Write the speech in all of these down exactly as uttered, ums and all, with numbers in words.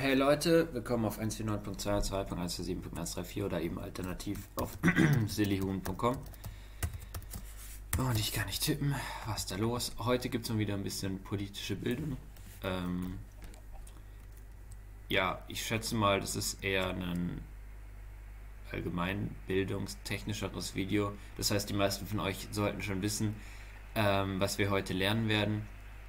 Hey Leute, willkommen auf eins vier neun Punkt zwei zwei Punkt eins vier sieben Punkt eins drei vier oder eben alternativ auf sillyhuhn Punkt com. Und ich kann nicht tippen. Was ist da los? Heute gibt es mal wieder ein bisschen politische Bildung. Ähm ja, ich schätze mal, das ist eher ein allgemein bildungstechnischeres Video. Das heißt, die meisten von euch sollten schon wissen, ähm, was wir heute lernen werden.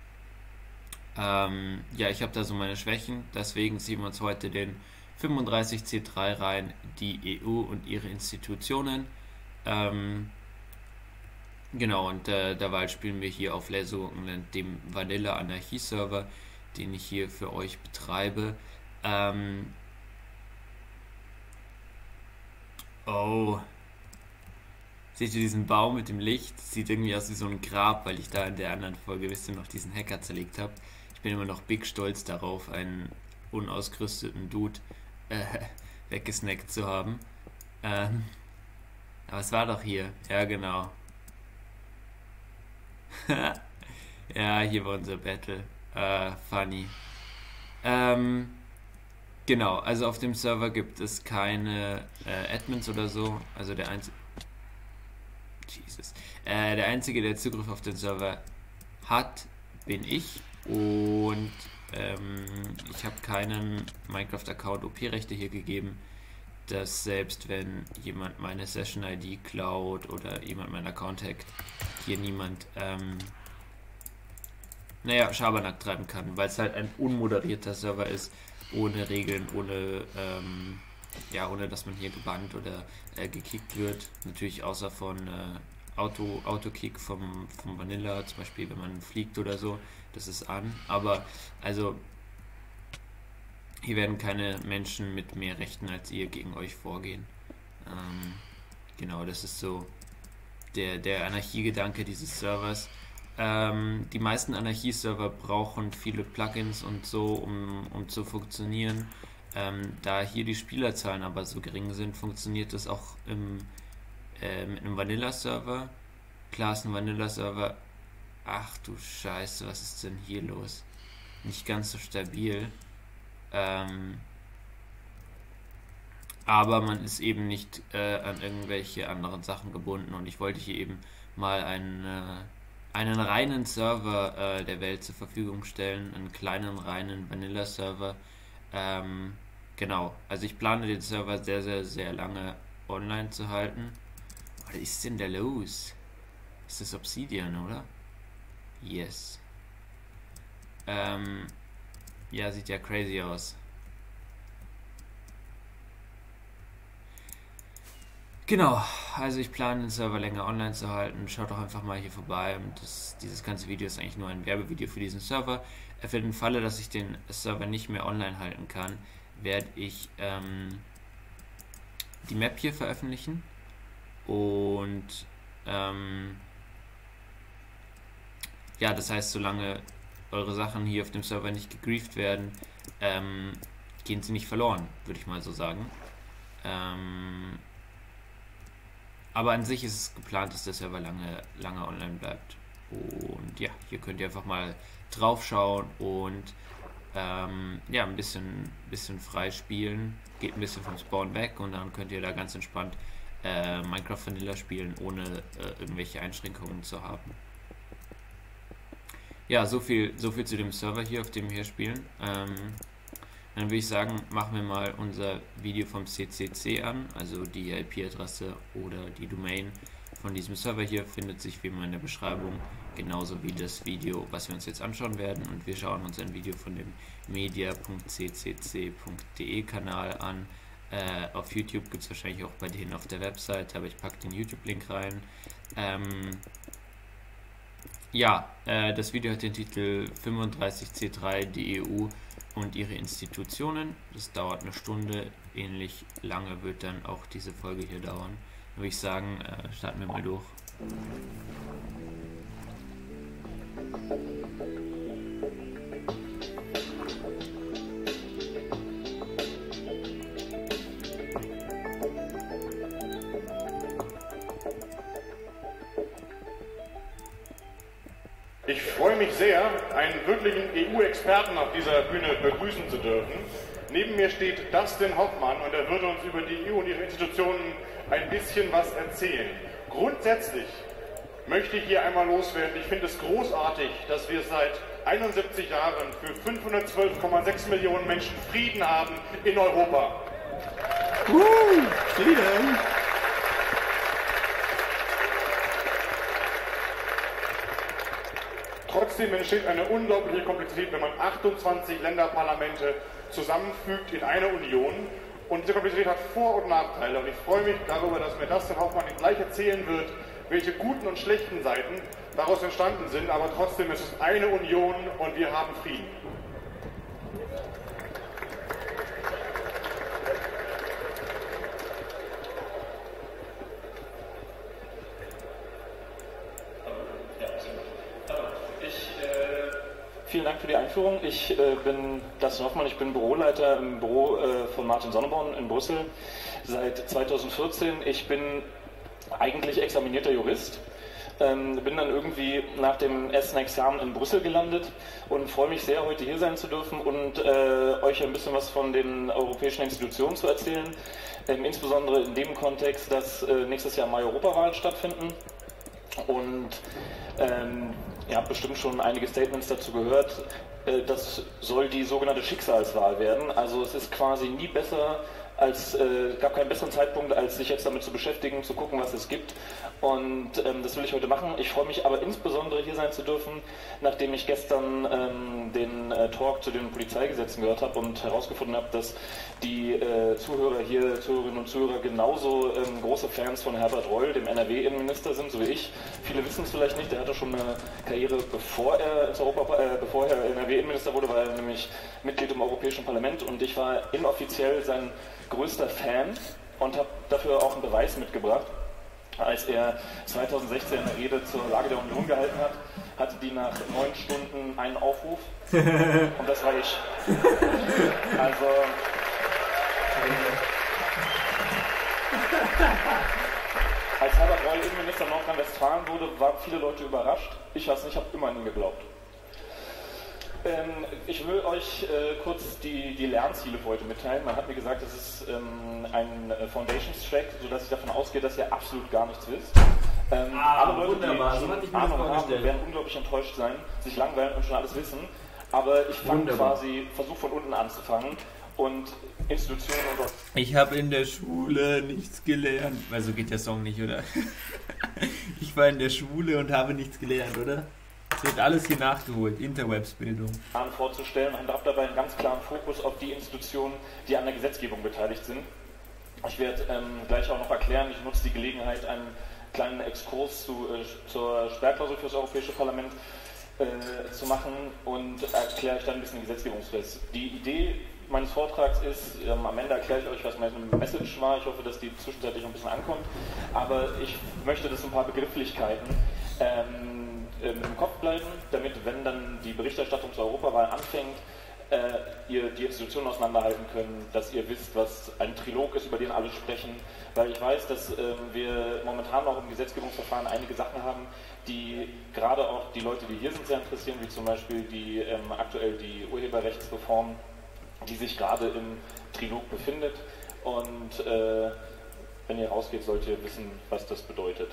Ähm, ja, ich habe da so meine Schwächen, deswegen ziehen wir uns heute den fünfunddreißig C drei rein, die E U und ihre Institutionen. Ähm, genau, und äh, derweil spielen wir hier auf Lasergurkenland, dem Vanilla Anarchie Server, den ich hier für euch betreibe. Ähm, oh, seht ihr diesen Baum mit dem Licht? Das sieht irgendwie aus wie so ein Grab, weil ich da in der anderen Folge, wisst ihr noch, diesen Hacker zerlegt habe. Ich bin immer noch big stolz darauf, einen unausgerüsteten Dude äh, weggesnackt zu haben. Ähm, aber es war doch hier. Ja, genau. Ja, hier war unser Battle. Äh, funny. Ähm, genau, also auf dem Server gibt es keine äh, Admins oder so. Also der einzige... Jesus. Äh, der einzige, der Zugriff auf den Server hat, bin ich. Und ähm, ich habe keinen Minecraft-Account O P-Rechte hier gegeben, dass selbst wenn jemand meine Session-I D klaut oder jemand meinen Account hackt, hier niemand ähm, naja, Schabernack treiben kann, weil es halt ein unmoderierter Server ist, ohne Regeln, ohne ähm, ja, ohne dass man hier gebannt oder äh, gekickt wird. Natürlich außer von äh, Auto, Autokick vom, vom Vanilla, zum Beispiel wenn man fliegt oder so, das ist an. Aber also hier werden keine Menschen mit mehr Rechten als ihr gegen euch vorgehen. Ähm, genau, das ist so der, der Anarchiegedanke dieses Servers. Ähm, die meisten Anarchie-Server brauchen viele Plugins und so, um, um zu funktionieren. Ähm, da hier die Spielerzahlen aber so gering sind, funktioniert das auch im, äh, mit einem Vanilla-Server. Klar ist ein Vanilla-Server. Ach du Scheiße, was ist denn hier los? Nicht ganz so stabil. Ähm, aber man ist eben nicht äh, an irgendwelche anderen Sachen gebunden und ich wollte hier eben mal einen, äh, einen reinen Server äh, der Welt zur Verfügung stellen, einen kleinen reinen Vanilla-Server. Ähm, Genau, also ich plane den Server sehr, sehr, sehr lange online zu halten. Was ist denn da los? Ist das Obsidian, oder? Yes. Ähm, ja, sieht ja crazy aus. Genau, also ich plane den Server länger online zu halten. Schaut doch einfach mal hier vorbei. Und das, dieses ganze Video ist eigentlich nur ein Werbevideo für diesen Server. Für den Falle, dass ich den Server nicht mehr online halten kann, werde ich ähm, die Map hier veröffentlichen und ähm, ja, das heißt, solange eure Sachen hier auf dem Server nicht gegrieft werden, ähm, gehen sie nicht verloren, würde ich mal so sagen. Ähm, aber an sich ist es geplant, dass der Server lange, lange online bleibt. Und ja, hier könnt ihr einfach mal drauf schauen und Ähm, ja, ein bisschen, bisschen frei spielen, geht ein bisschen vom Spawn weg und dann könnt ihr da ganz entspannt äh, Minecraft Vanilla spielen, ohne äh, irgendwelche Einschränkungen zu haben. Ja, so viel, so viel zu dem Server hier, auf dem wir hier spielen. Ähm, dann würde ich sagen, machen wir mal unser Video vom C C C an, also die I P-Adresse oder die Domain von diesem Server hier findet sich wie immer in der Beschreibung, genauso wie das Video, was wir uns jetzt anschauen werden, und wir schauen uns ein Video von dem media punkt c c c punkt d e Kanal an. Äh, auf YouTube gibt es wahrscheinlich auch bei denen auf der Website, aber ich packe den YouTube-Link rein. Ähm, ja, äh, das Video hat den Titel fünfunddreißig C drei, die E U und ihre Institutionen. Das dauert eine Stunde, ähnlich lange wird dann auch diese Folge hier dauern. Würde ich sagen, äh, starten wir mal durch. Ich freue mich sehr, einen wirklichen E U-Experten auf dieser Bühne begrüßen zu dürfen, Neben mir steht Dustin Hoffmann und er wird uns über die E U und ihre Institutionen ein bisschen was erzählen. Grundsätzlich möchte ich hier einmal loswerden. Ich finde es großartig, dass wir seit einundsiebzig Jahren für fünfhundertzwölf Komma sechs Millionen Menschen Frieden haben in Europa. Uh, Frieden! Trotzdem entsteht eine unglaubliche Komplexität, wenn man achtundzwanzig Länderparlamente zusammenfügt in eine Union. Und diese Komplexität hat Vor- und Nachteile. Und ich freue mich darüber, dass mir Dustin Hoffmann gleich erzählen wird, welche guten und schlechten Seiten daraus entstanden sind. Aber trotzdem ist es eine Union und wir haben Frieden. Vielen Dank für die Einführung. Ich äh, bin Dustin Hoffmann, ich bin Büroleiter im Büro äh, von Martin Sonneborn in Brüssel seit zweitausendvierzehn. Ich bin eigentlich examinierter Jurist, ähm, bin dann irgendwie nach dem ersten Examen in Brüssel gelandet und freue mich sehr, heute hier sein zu dürfen und äh, euch ein bisschen was von den europäischen Institutionen zu erzählen. Ähm, insbesondere in dem Kontext, dass äh, nächstes Jahr Mai Europawahlen stattfinden. Und ähm, ihr habt bestimmt schon einige Statements dazu gehört. Äh, das soll die sogenannte Schicksalswahl werden. Also es ist quasi nie besser, als äh, gab keinen besseren Zeitpunkt, als sich jetzt damit zu beschäftigen, zu gucken, was es gibt. Und ähm, das will ich heute machen. Ich freue mich aber insbesondere hier sein zu dürfen, nachdem ich gestern ähm, den äh, Talk zu den Polizeigesetzen gehört habe und herausgefunden habe, dass die äh, Zuhörer hier, Zuhörerinnen und Zuhörer, genauso ähm, große Fans von Herbert Reul, dem N R W-Innenminister, sind, so wie ich. Viele wissen es vielleicht nicht, der hatte schon eine Karriere, bevor er, ins Europa, äh, bevor er N R W-Innenminister wurde, war er nämlich Mitglied im Europäischen Parlament und ich war inoffiziell sein größter Fan und habe dafür auch einen Beweis mitgebracht. Als er zweitausendsechzehn eine Rede zur Lage der Union gehalten hat, hatte die nach neun Stunden einen Aufruf und das war ich. Also als Herbert Reul Innenminister Nordrhein-Westfalen wurde, waren viele Leute überrascht. Ich weiß nicht, ich habe immer an ihn geglaubt. Ähm, ich will euch äh, kurz die, die Lernziele für heute mitteilen. Man hat mir gesagt, das ist ähm, ein Foundations-Track, sodass ich davon ausgehe, dass ihr absolut gar nichts wisst. Ähm, ah, alle Leute, wunderbar. die So hatte ich mir Ahnung das haben, werden unglaublich enttäuscht sein, sich langweilen und schon alles wissen. Aber ich fange quasi, versuche von unten anzufangen und Institutionen und... Ich habe in der Schule nichts gelernt. Weil so geht der Song nicht, oder? Ich war in der Schule und habe nichts gelernt, oder? Es wird alles hier nachgeholt, Interwebs-Bildung. vorzustellen und habe dabei einen ganz klaren Fokus auf die Institutionen, die an der Gesetzgebung beteiligt sind. Ich werde ähm, gleich auch noch erklären, ich nutze die Gelegenheit, einen kleinen Exkurs zu, äh, zur Sperrklausel für das Europäische Parlament äh, zu machen und erkläre euch dann ein bisschen den Gesetzgebungsprozess. Die Idee meines Vortrags ist, ähm, am Ende erkläre ich euch, was meine Message war. Ich hoffe, dass die zwischenzeitlich ein bisschen ankommt. Aber ich möchte, dass ein paar Begrifflichkeiten ähm, im Kopf bleiben, damit, wenn dann die Berichterstattung zur Europawahl anfängt, äh, ihr die Institutionen auseinanderhalten können, dass ihr wisst, was ein Trilog ist, über den alle sprechen, weil ich weiß, dass äh, wir momentan auch im Gesetzgebungsverfahren einige Sachen haben, die gerade auch die Leute, die hier sind, sehr interessieren, wie zum Beispiel die ähm, aktuell die Urheberrechtsreform, die sich gerade im Trilog befindet und äh, wenn ihr rausgeht, sollt ihr wissen, was das bedeutet.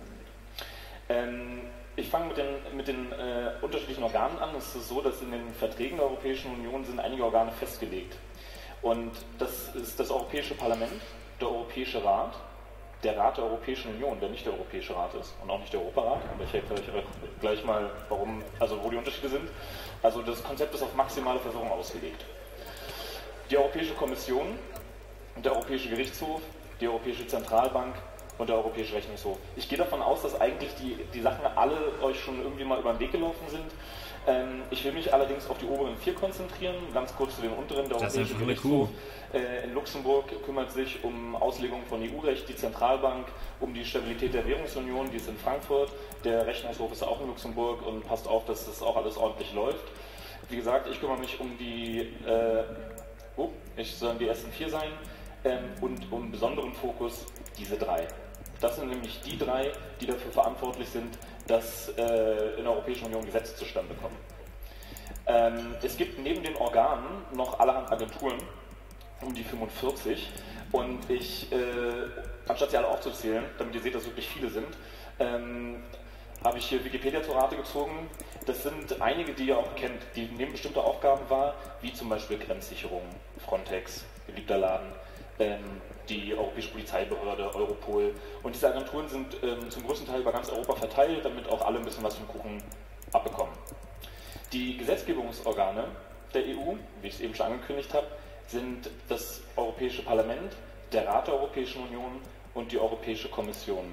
Ähm, Ich fange mit den, mit den äh, unterschiedlichen Organen an. Es ist so, dass in den Verträgen der Europäischen Union sind einige Organe festgelegt. Und das ist das Europäische Parlament, der Europäische Rat, der Rat der Europäischen Union, der nicht der Europäische Rat ist und auch nicht der Europarat. Aber ich erkläre euch gleich mal, warum, also wo die Unterschiede sind. Also das Konzept ist auf maximale Verwirrung ausgelegt. Die Europäische Kommission, der Europäische Gerichtshof, die Europäische Zentralbank und der Europäische Rechnungshof. Ich gehe davon aus, dass eigentlich die, die Sachen alle euch schon irgendwie mal über den Weg gelaufen sind. Ähm, ich will mich allerdings auf die oberen vier konzentrieren, ganz kurz zu den unteren. Der Europäische Gerichtshof äh, in Luxemburg kümmert sich um Auslegung von E U-Recht, die Zentralbank um die Stabilität der Währungsunion, die ist in Frankfurt. Der Rechnungshof ist auch in Luxemburg und passt auf, dass das auch alles ordentlich läuft. Wie gesagt, ich kümmere mich um die, äh, oh, ich soll die ersten vier sein, ähm, und um besonderen Fokus diese drei. Das sind nämlich die drei, die dafür verantwortlich sind, dass äh, in der Europäischen Union Gesetze zustande kommen. Ähm, es gibt neben den Organen noch allerhand Agenturen, um die fünfundvierzig. Und ich, äh, anstatt sie alle aufzuzählen, damit ihr seht, dass wirklich viele sind, ähm, habe ich hier Wikipedia zur Rate gezogen. Das sind einige, die ihr auch kennt, die nehmen bestimmte Aufgaben wahr, wie zum Beispiel Grenzsicherung, Frontex, geliebter Laden, ähm, die Europäische Polizeibehörde, Europol. Und diese Agenturen sind ähm, zum größten Teil über ganz Europa verteilt, damit auch alle ein bisschen was vom Kuchen abbekommen. Die Gesetzgebungsorgane der E U, wie ich es eben schon angekündigt habe, sind das Europäische Parlament, der Rat der Europäischen Union und die Europäische Kommission.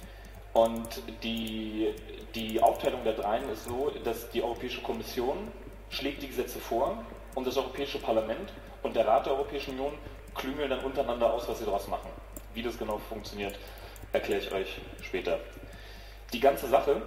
Und die, die Aufteilung der dreien ist so, dass die Europäische Kommission schlägt die Gesetze vor und das Europäische Parlament und der Rat der Europäischen Union klüngeln dann untereinander aus, was sie daraus machen. Wie das genau funktioniert, erkläre ich euch später. Die ganze Sache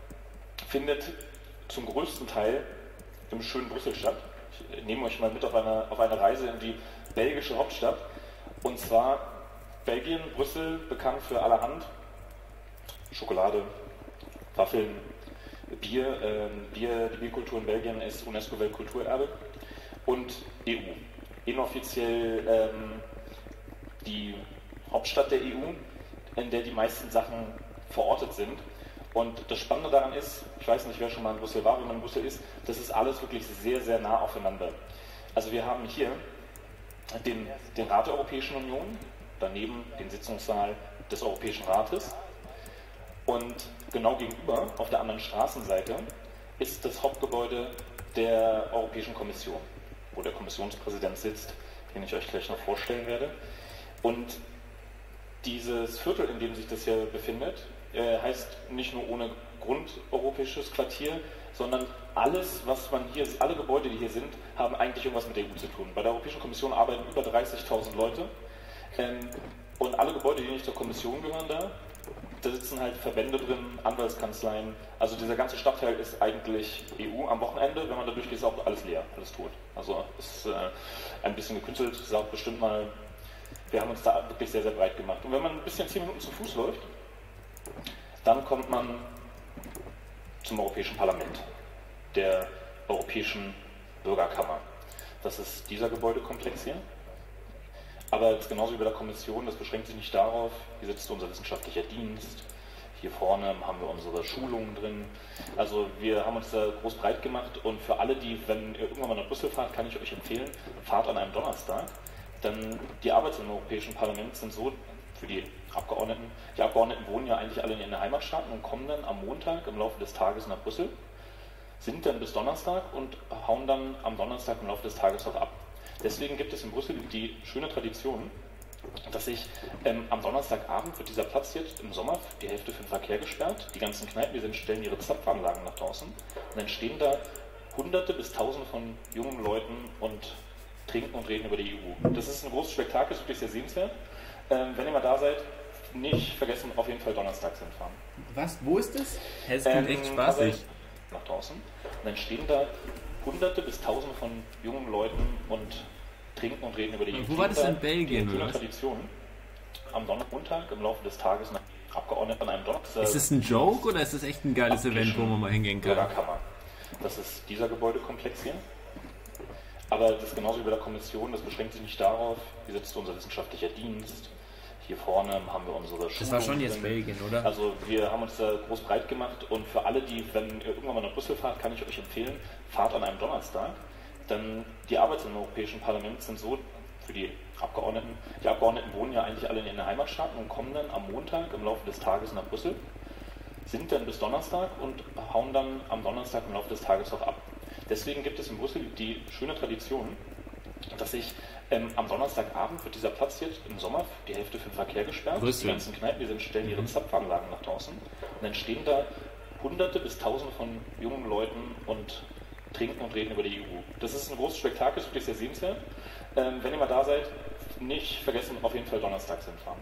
findet zum größten Teil im schönen Brüssel statt. Ich nehme euch mal mit auf eine, auf eine Reise in die belgische Hauptstadt. Und zwar Belgien, Brüssel, bekannt für allerhand Schokolade, Waffeln, Bier. Ähm, Bier. Die Bierkultur in Belgien ist UNESCO-Weltkulturerbe. Und E U. Inoffiziell ähm, die Hauptstadt der E U, in der die meisten Sachen verortet sind. Und das Spannende daran ist, ich weiß nicht, wer schon mal in Brüssel war, wenn man in Brüssel ist, das ist alles wirklich sehr, sehr nah aufeinander. Also wir haben hier den, den Rat der Europäischen Union, daneben den Sitzungssaal des Europäischen Rates und genau gegenüber, auf der anderen Straßenseite, ist das Hauptgebäude der Europäischen Kommission, wo der Kommissionspräsident sitzt, den ich euch gleich noch vorstellen werde. Und dieses Viertel, in dem sich das hier befindet, äh, heißt nicht nur ohne Grund Europäisches Quartier, sondern alles, was man hier, alle Gebäude, die hier sind, haben eigentlich irgendwas mit der E U zu tun. Bei der Europäischen Kommission arbeiten über dreißigtausend Leute ähm, und alle Gebäude, die nicht zur Kommission gehören, da, da sitzen halt Verbände drin, Anwaltskanzleien. Also dieser ganze Stadtteil ist eigentlich E U. Am Wochenende, wenn man da durchgeht, ist auch alles leer, alles tot. Also ist äh, ein bisschen gekünstelt, sagt bestimmt mal, wir haben uns da wirklich sehr, sehr breit gemacht. Und wenn man ein bisschen zehn Minuten zu Fuß läuft, dann kommt man zum Europäischen Parlament, der Europäischen Bürgerkammer. Das ist dieser Gebäudekomplex hier. Aber jetzt genauso wie bei der Kommission, das beschränkt sich nicht darauf, hier sitzt unser wissenschaftlicher Dienst, hier vorne haben wir unsere Schulungen drin. Also wir haben uns da groß breit gemacht und für alle, die, wenn ihr irgendwann mal nach Brüssel fahrt, kann ich euch empfehlen, fahrt an einem Donnerstag. Denn die Arbeiten im Europäischen Parlament sind so, für die Abgeordneten, die Abgeordneten wohnen ja eigentlich alle in ihren Heimatstaaten und kommen dann am Montag im Laufe des Tages nach Brüssel, sind dann bis Donnerstag und hauen dann am Donnerstag im Laufe des Tages auch ab. Deswegen gibt es in Brüssel die schöne Tradition, dass sich ähm, am Donnerstagabend wird dieser Platz jetzt im Sommer die Hälfte für den Verkehr gesperrt. Die ganzen Kneipen, die sind, stellen ihre Zapfanlagen nach draußen und dann stehen da Hunderte bis Tausende von jungen Leuten und trinken und reden über die E U. Das ist ein großes Spektakel, ist wirklich sehr sehenswert. Ähm, wenn ihr mal da seid, nicht vergessen, auf jeden Fall donnerstags hinfahren. Was? Wo ist das? Es klingt ähm, echt spaßig. Nach draußen. Und dann stehen da Hunderte bis Tausende von jungen Leuten und trinken und reden über die E U. Wo war das in Belgien? Eine Tradition. Am Donnerstag im Laufe des Tages nach Abgeordneten an einem Donnerstag. Ist das ein Joke oder ist das echt ein geiles Event, wo man mal hingehen kann? Bürgerkammer. Das ist dieser Gebäudekomplex hier. Aber das ist genauso wie bei der Kommission, das beschränkt sich nicht darauf, hier sitzt unser wissenschaftlicher Dienst, hier vorne haben wir unsere Schulungen. Das war schon jetzt Belgien, oder? Also wir haben uns da groß breit gemacht und für alle, die, wenn ihr irgendwann mal nach Brüssel fahrt, kann ich euch empfehlen, fahrt an einem Donnerstag, denn die Arbeiten im Europäischen Parlament sind so, für die Abgeordneten, die Abgeordneten wohnen ja eigentlich alle in ihren Heimatstaaten und kommen dann am Montag im Laufe des Tages nach Brüssel, sind dann bis Donnerstag und hauen dann am Donnerstag im Laufe des Tages auch ab. Deswegen gibt es in Brüssel die schöne Tradition, dass sich ähm, am Donnerstagabend wird dieser Platz jetzt im Sommer die Hälfte für den Verkehr gesperrt. Brüssel. Die ganzen Kneipen, die sind, stellen ihre Zapfanlagen nach draußen. Und dann stehen da Hunderte bis Tausende von jungen Leuten und trinken und reden über die E U. Das ist ein großes Spektakel, ist wirklich sehr sehenswert. Ähm, wenn ihr mal da seid, nicht vergessen, auf jeden Fall donnerstags hinfahren.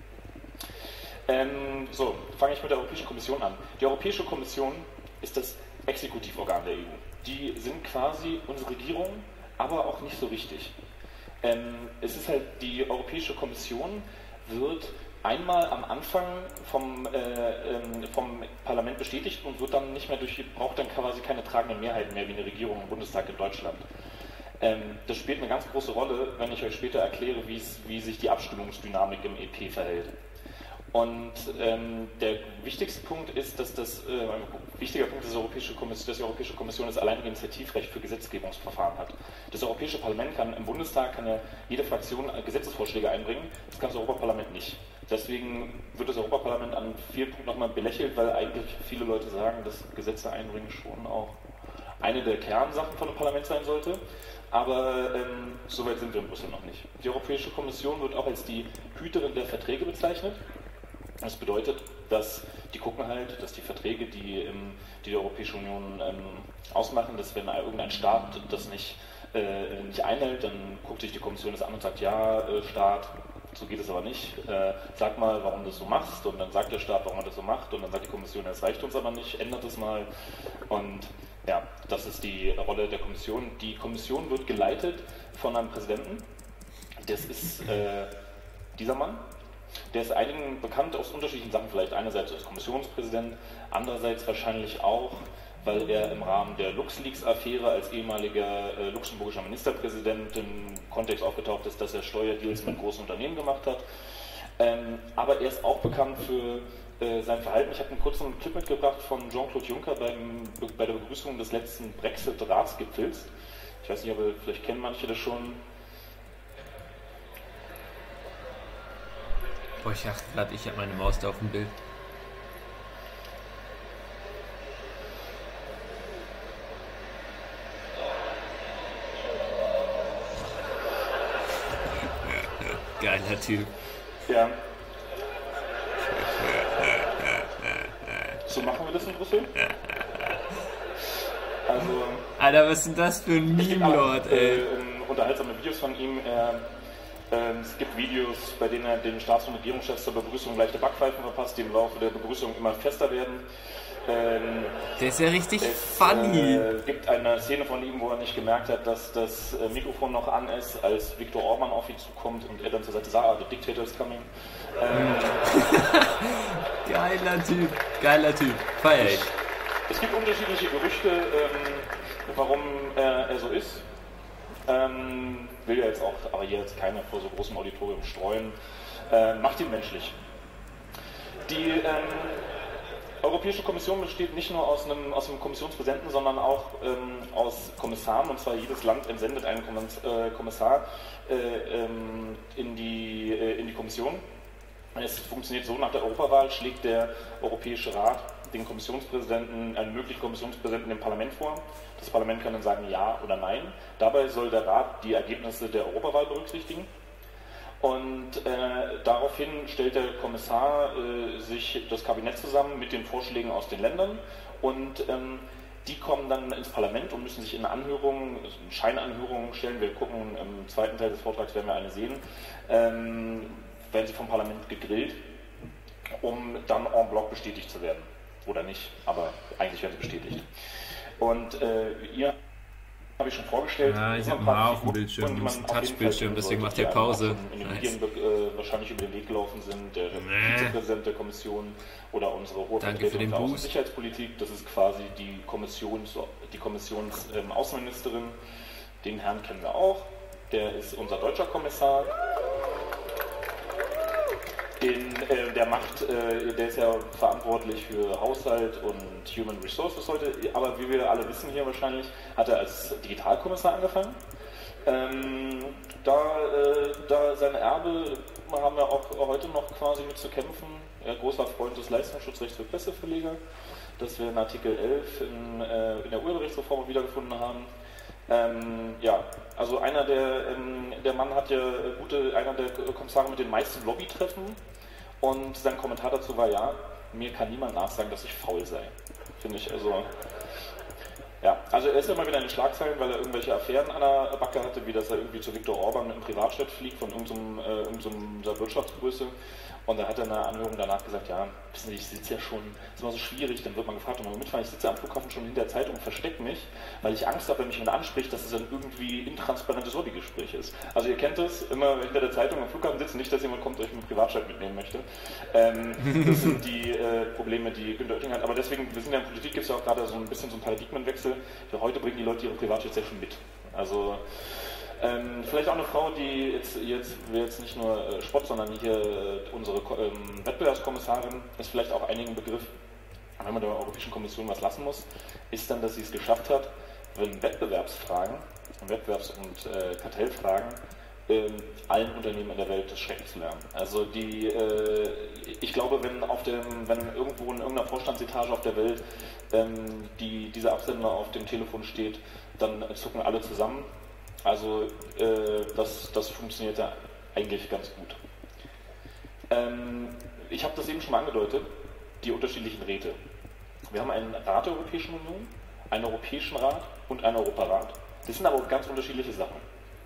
Ähm, so, fange ich mit der Europäischen Kommission an. Die Europäische Kommission ist das Exekutivorgan der E U. Die sind quasi unsere Regierung, aber auch nicht so richtig. Ähm, es ist halt, die Europäische Kommission wird einmal am Anfang vom, äh, ähm, vom Parlament bestätigt und wird dann nicht mehr durch, braucht dann quasi keine tragenden Mehrheiten mehr wie eine Regierung im Bundestag in Deutschland. Ähm, das spielt eine ganz große Rolle, wenn ich euch später erkläre, wie sich die Abstimmungsdynamik im E P verhält. Und ähm, der wichtigste Punkt ist, dass das, äh, ein wichtiger Punkt ist, dass die Europäische Kommission, dass die Europäische Kommission das alleinige Initiativrecht für Gesetzgebungsverfahren hat. Das Europäische Parlament kann im Bundestag, kann ja jede Fraktion Gesetzesvorschläge einbringen, das kann das Europaparlament nicht. Deswegen wird das Europaparlament an vielen Punkten nochmal belächelt, weil eigentlich viele Leute sagen, dass Gesetze einbringen schon auch eine der Kernsachen von einem Parlament sein sollte. Aber ähm, soweit sind wir in Brüssel noch nicht. Die Europäische Kommission wird auch als die Hüterin der Verträge bezeichnet. Das bedeutet, dass die gucken halt, dass die Verträge, die, ähm, die die Europäische Union ähm, ausmachen, dass wenn irgendein Staat das nicht, äh, nicht einhält, dann guckt sich die Kommission das an und sagt, ja, äh, Staat, so geht es aber nicht, äh, sag mal, warum du das so machst, und dann sagt der Staat, warum er das so macht, und dann sagt die Kommission, das reicht uns aber nicht, ändert es mal. Und ja, das ist die Rolle der Kommission. Die Kommission wird geleitet von einem Präsidenten, das ist äh, dieser Mann. Der ist einigen bekannt aus unterschiedlichen Sachen, vielleicht einerseits als Kommissionspräsident, andererseits wahrscheinlich auch, weil er im Rahmen der LuxLeaks-Affäre als ehemaliger äh, luxemburgischer Ministerpräsident im Kontext aufgetaucht ist, dass er Steuerdeals mit großen Unternehmen gemacht hat. Ähm, aber er ist auch bekannt für äh, sein Verhalten. Ich habe einen kurzen Clip mitgebracht von Jean-Claude Juncker beim, bei der Begrüßung des letzten Brexit-Ratsgipfels. Ich weiß nicht, aber vielleicht kennen manche das schon. Boah, ich dachte gerade, ich habe meine Maus da auf dem Bild. Geiler Typ. Ja. So machen wir das in Brüssel? Also. Alter, was ist denn das für ein Meme-Lord, ey? Äh, unterhaltsame Videos von ihm. Er, äh, es gibt Videos, bei denen er den Staats- und Regierungschefs zur Begrüßung leichte Backpfeifen verpasst, die im Laufe der Begrüßung immer fester werden. Ähm, der ist ja richtig es funny. Es äh, gibt eine Szene von ihm, wo er nicht gemerkt hat, dass das äh, Mikrofon noch an ist, als Viktor Orban auf ihn zukommt und er dann zur Seite sagt, ah, the dictator is coming. Ähm, Geiler Typ, geiler Typ, feier ich. Es gibt unterschiedliche Gerüchte, ähm, warum er, er so ist. Ähm, will ja jetzt auch, aber hier jetzt keiner vor so großem Auditorium streuen. Äh, macht ihn menschlich. Die ähm, Europäische Kommission besteht nicht nur aus einem, aus einem Kommissionspräsidenten, sondern auch ähm, aus Kommissaren, und zwar jedes Land entsendet einen Kommissar äh, ähm, in, die, äh, in die Kommission. Es funktioniert so, nach der Europawahl schlägt der Europäische Rat den Kommissionspräsidenten, einen möglichen Kommissionspräsidenten dem Parlament vor. Das Parlament kann dann sagen ja oder nein. Dabei soll der Rat die Ergebnisse der Europawahl berücksichtigen. Und äh, daraufhin stellt der Kommissar äh, sich das Kabinett zusammen mit den Vorschlägen aus den Ländern, und ähm, die kommen dann ins Parlament und müssen sich in Anhörungen, in Scheinanhörungen stellen. Wir gucken, im zweiten Teil des Vortrags werden wir eine sehen, ähm, werden sie vom Parlament gegrillt, um dann en bloc bestätigt zu werden. Oder nicht, aber eigentlich werden sie bestätigt. Und äh, ihr habe ich schon vorgestellt. Ja, ich habe mal auf dem Bildschirm, das ist ein Touchbildschirm, deswegen macht der Pause. In den Medien äh, wahrscheinlich über den Weg gelaufen sind, der nee. Vizepräsident der Kommission oder unsere hohe Vertreterin für Außen- und Sicherheitspolitik. Das ist quasi die Kommissions, die Kommissionsaußenministerin. Ähm, den Herrn kennen wir auch. Der ist unser deutscher Kommissar. Den, äh, der macht, äh, der ist ja verantwortlich für Haushalt und Human Resources heute, aber wie wir alle wissen hier wahrscheinlich, hat er als Digitalkommissar angefangen. Ähm, da, äh, da sein Erbe haben wir auch heute noch quasi mit zu kämpfen. Er großer Freund des Leistungsschutzrechts für Presseverleger, das wir in Artikel elf in, äh, in der Urheberrechtsreform wiedergefunden haben. Ähm, ja, also einer der, ähm, der Mann hat ja gute, einer der Kommissare mit den meisten Lobbytreffen, und sein Kommentar dazu war, ja, mir kann niemand nachsagen, dass ich faul sei. Finde ich also, ja, also er ist immer wieder in den Schlagzeilen, weil er irgendwelche Affären an der Backe hatte, wie dass er irgendwie zu Viktor Orban mit einem Privatjet fliegt von irgendeiner äh, irgendeiner Wirtschaftsgröße. Und da hat er in einer Anhörung danach gesagt, ja, wissen Sie, ich sitze ja schon, das ist immer so schwierig, dann wird man gefragt, ob man mitfahren, ich sitze am Flughafen schon hinter der Zeitung und verstecke mich, weil ich Angst habe, wenn mich jemand anspricht, dass es dann irgendwie intransparentes Lobbygespräch ist. Also ihr kennt es, immer hinter der Zeitung am Flughafen sitzen, nicht, dass jemand kommt, euch mit Privatjet mitnehmen möchte. Ähm, das sind die äh, Probleme, die Günther Oettinger hat. Aber deswegen, wir sind ja in der Politik, gibt es ja auch gerade so ein bisschen so einen Paradigmenwechsel. Für heute bringen die Leute ihre Privatjets ja schon mit. Also ähm, vielleicht auch eine Frau, die jetzt, jetzt, jetzt nicht nur äh, Sport, sondern hier äh, unsere ähm, Wettbewerbskommissarin ist vielleicht auch einigen Begriff, wenn man der Europäischen Kommission was lassen muss, ist dann, dass sie es geschafft hat, wenn Wettbewerbsfragen, Wettbewerbs- und äh, Kartellfragen äh, allen Unternehmen in der Welt das Schrecken zu lernen. Also die, äh, ich glaube, wenn auf dem, wenn irgendwo in irgendeiner Vorstandsetage auf der Welt ähm, die, dieser Absender auf dem Telefon steht, dann zucken alle zusammen. Also äh, das, das funktioniert ja eigentlich ganz gut. Ähm, ich habe das eben schon mal angedeutet, die unterschiedlichen Räte. Wir haben einen Rat der Europäischen Union, einen Europäischen Rat und einen Europarat. Das sind aber ganz unterschiedliche Sachen.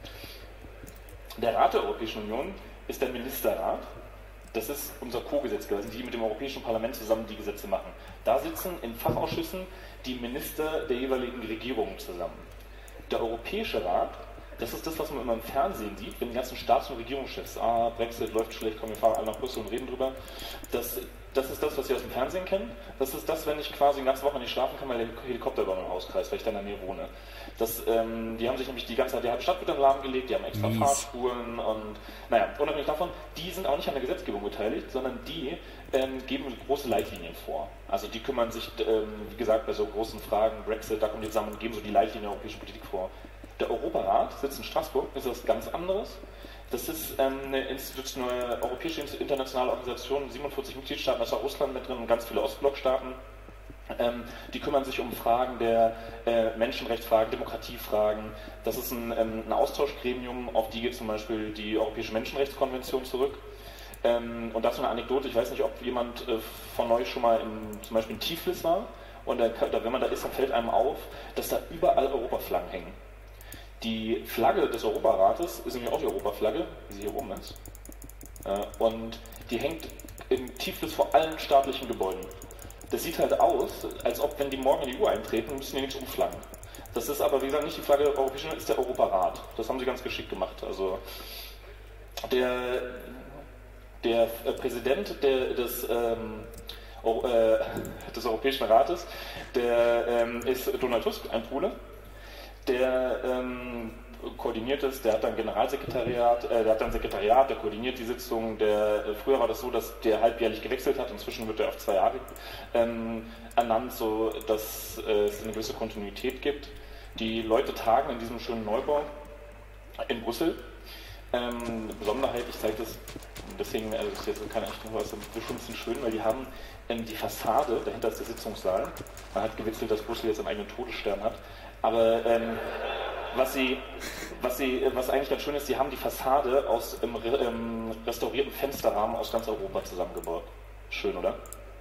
Der Rat der Europäischen Union ist der Ministerrat. Das ist unser Co-Gesetzgeber, die mit dem Europäischen Parlament zusammen die Gesetze machen. Da sitzen in Fachausschüssen die Minister der jeweiligen Regierungen zusammen. Der Europäische Rat, das ist das, was man immer im Fernsehen sieht, wenn die ganzen Staats- und Regierungschefs, ah, Brexit läuft schlecht, komm, wir fahren alle nach Brüssel und reden drüber. Das, das ist das, was Sie aus dem Fernsehen kennen. Das ist das, wenn ich quasi eine ganze Woche nicht schlafen kann, weil der Helikopter über meinem Haus kreist, weil ich da in der Nähe wohne. Das, ähm, die haben sich nämlich die ganze Zeit, die halbe Stadt wird dann lahmgelegt, die haben extra Mies. Fahrspuren und, naja, unabhängig davon, die sind auch nicht an der Gesetzgebung beteiligt, sondern die ähm, geben große Leitlinien vor. Also die kümmern sich, ähm, wie gesagt, bei so großen Fragen, Brexit, da kommen die zusammen und geben so die Leitlinien der europäischen Politik vor. Der Europarat sitzt in Straßburg, ist was ganz anderes. Das ist ähm, eine, Institution, eine europäische internationale Organisation, siebenundvierzig Mitgliedstaaten, da ist auch Russland mit drin und ganz viele Ostblockstaaten. Ähm, die kümmern sich um Fragen der äh, Menschenrechtsfragen, Demokratiefragen. Das ist ein, ähm, ein Austauschgremium, auf die geht zum Beispiel die Europäische Menschenrechtskonvention zurück. Ähm, und dazu eine Anekdote, ich weiß nicht, ob jemand äh, von euch schon mal in, zum Beispiel in Tiflis war. Und da, da, wenn man da ist, dann fällt einem auf, dass da überall Europaflaggen hängen. Die Flagge des Europarates ist nämlich auch die Europaflagge, wie sie hier oben ist. Äh, und die hängt in Tiflis vor allen staatlichen Gebäuden. Das sieht halt aus, als ob, wenn die morgen in die E U eintreten, müssen die nichts umflaggen. Das ist aber, wie gesagt, nicht die Flagge der Europäischen Union, ist der Europarat. Das haben sie ganz geschickt gemacht. Also der, der äh, Präsident der, des, ähm, äh, des Europäischen Rates, der ähm, ist Donald Tusk, ein Pole. Der ähm, koordiniert es, der hat dann Generalsekretariat, äh, der hat dann Sekretariat, der koordiniert die Sitzungen. Der, äh, früher war das so, dass der halbjährlich gewechselt hat, inzwischen wird er auf zwei Jahre ähm, ernannt, so dass äh, es eine gewisse Kontinuität gibt. Die Leute tagen in diesem schönen Neubau in Brüssel. Ähm, Besonderheit, ich zeige das, deswegen, also das ist jetzt keine Achtung, aber es ist schon ein bisschen schön, weil die haben ähm, die Fassade, dahinter ist der Sitzungssaal. Man hat gewechselt, dass Brüssel jetzt einen eigenen Todesstern hat. Aber ähm, was, sie, was, sie, was eigentlich ganz schön ist, sie haben die Fassade aus ähm, ähm, restaurierten Fensterrahmen aus ganz Europa zusammengebaut. Schön, oder?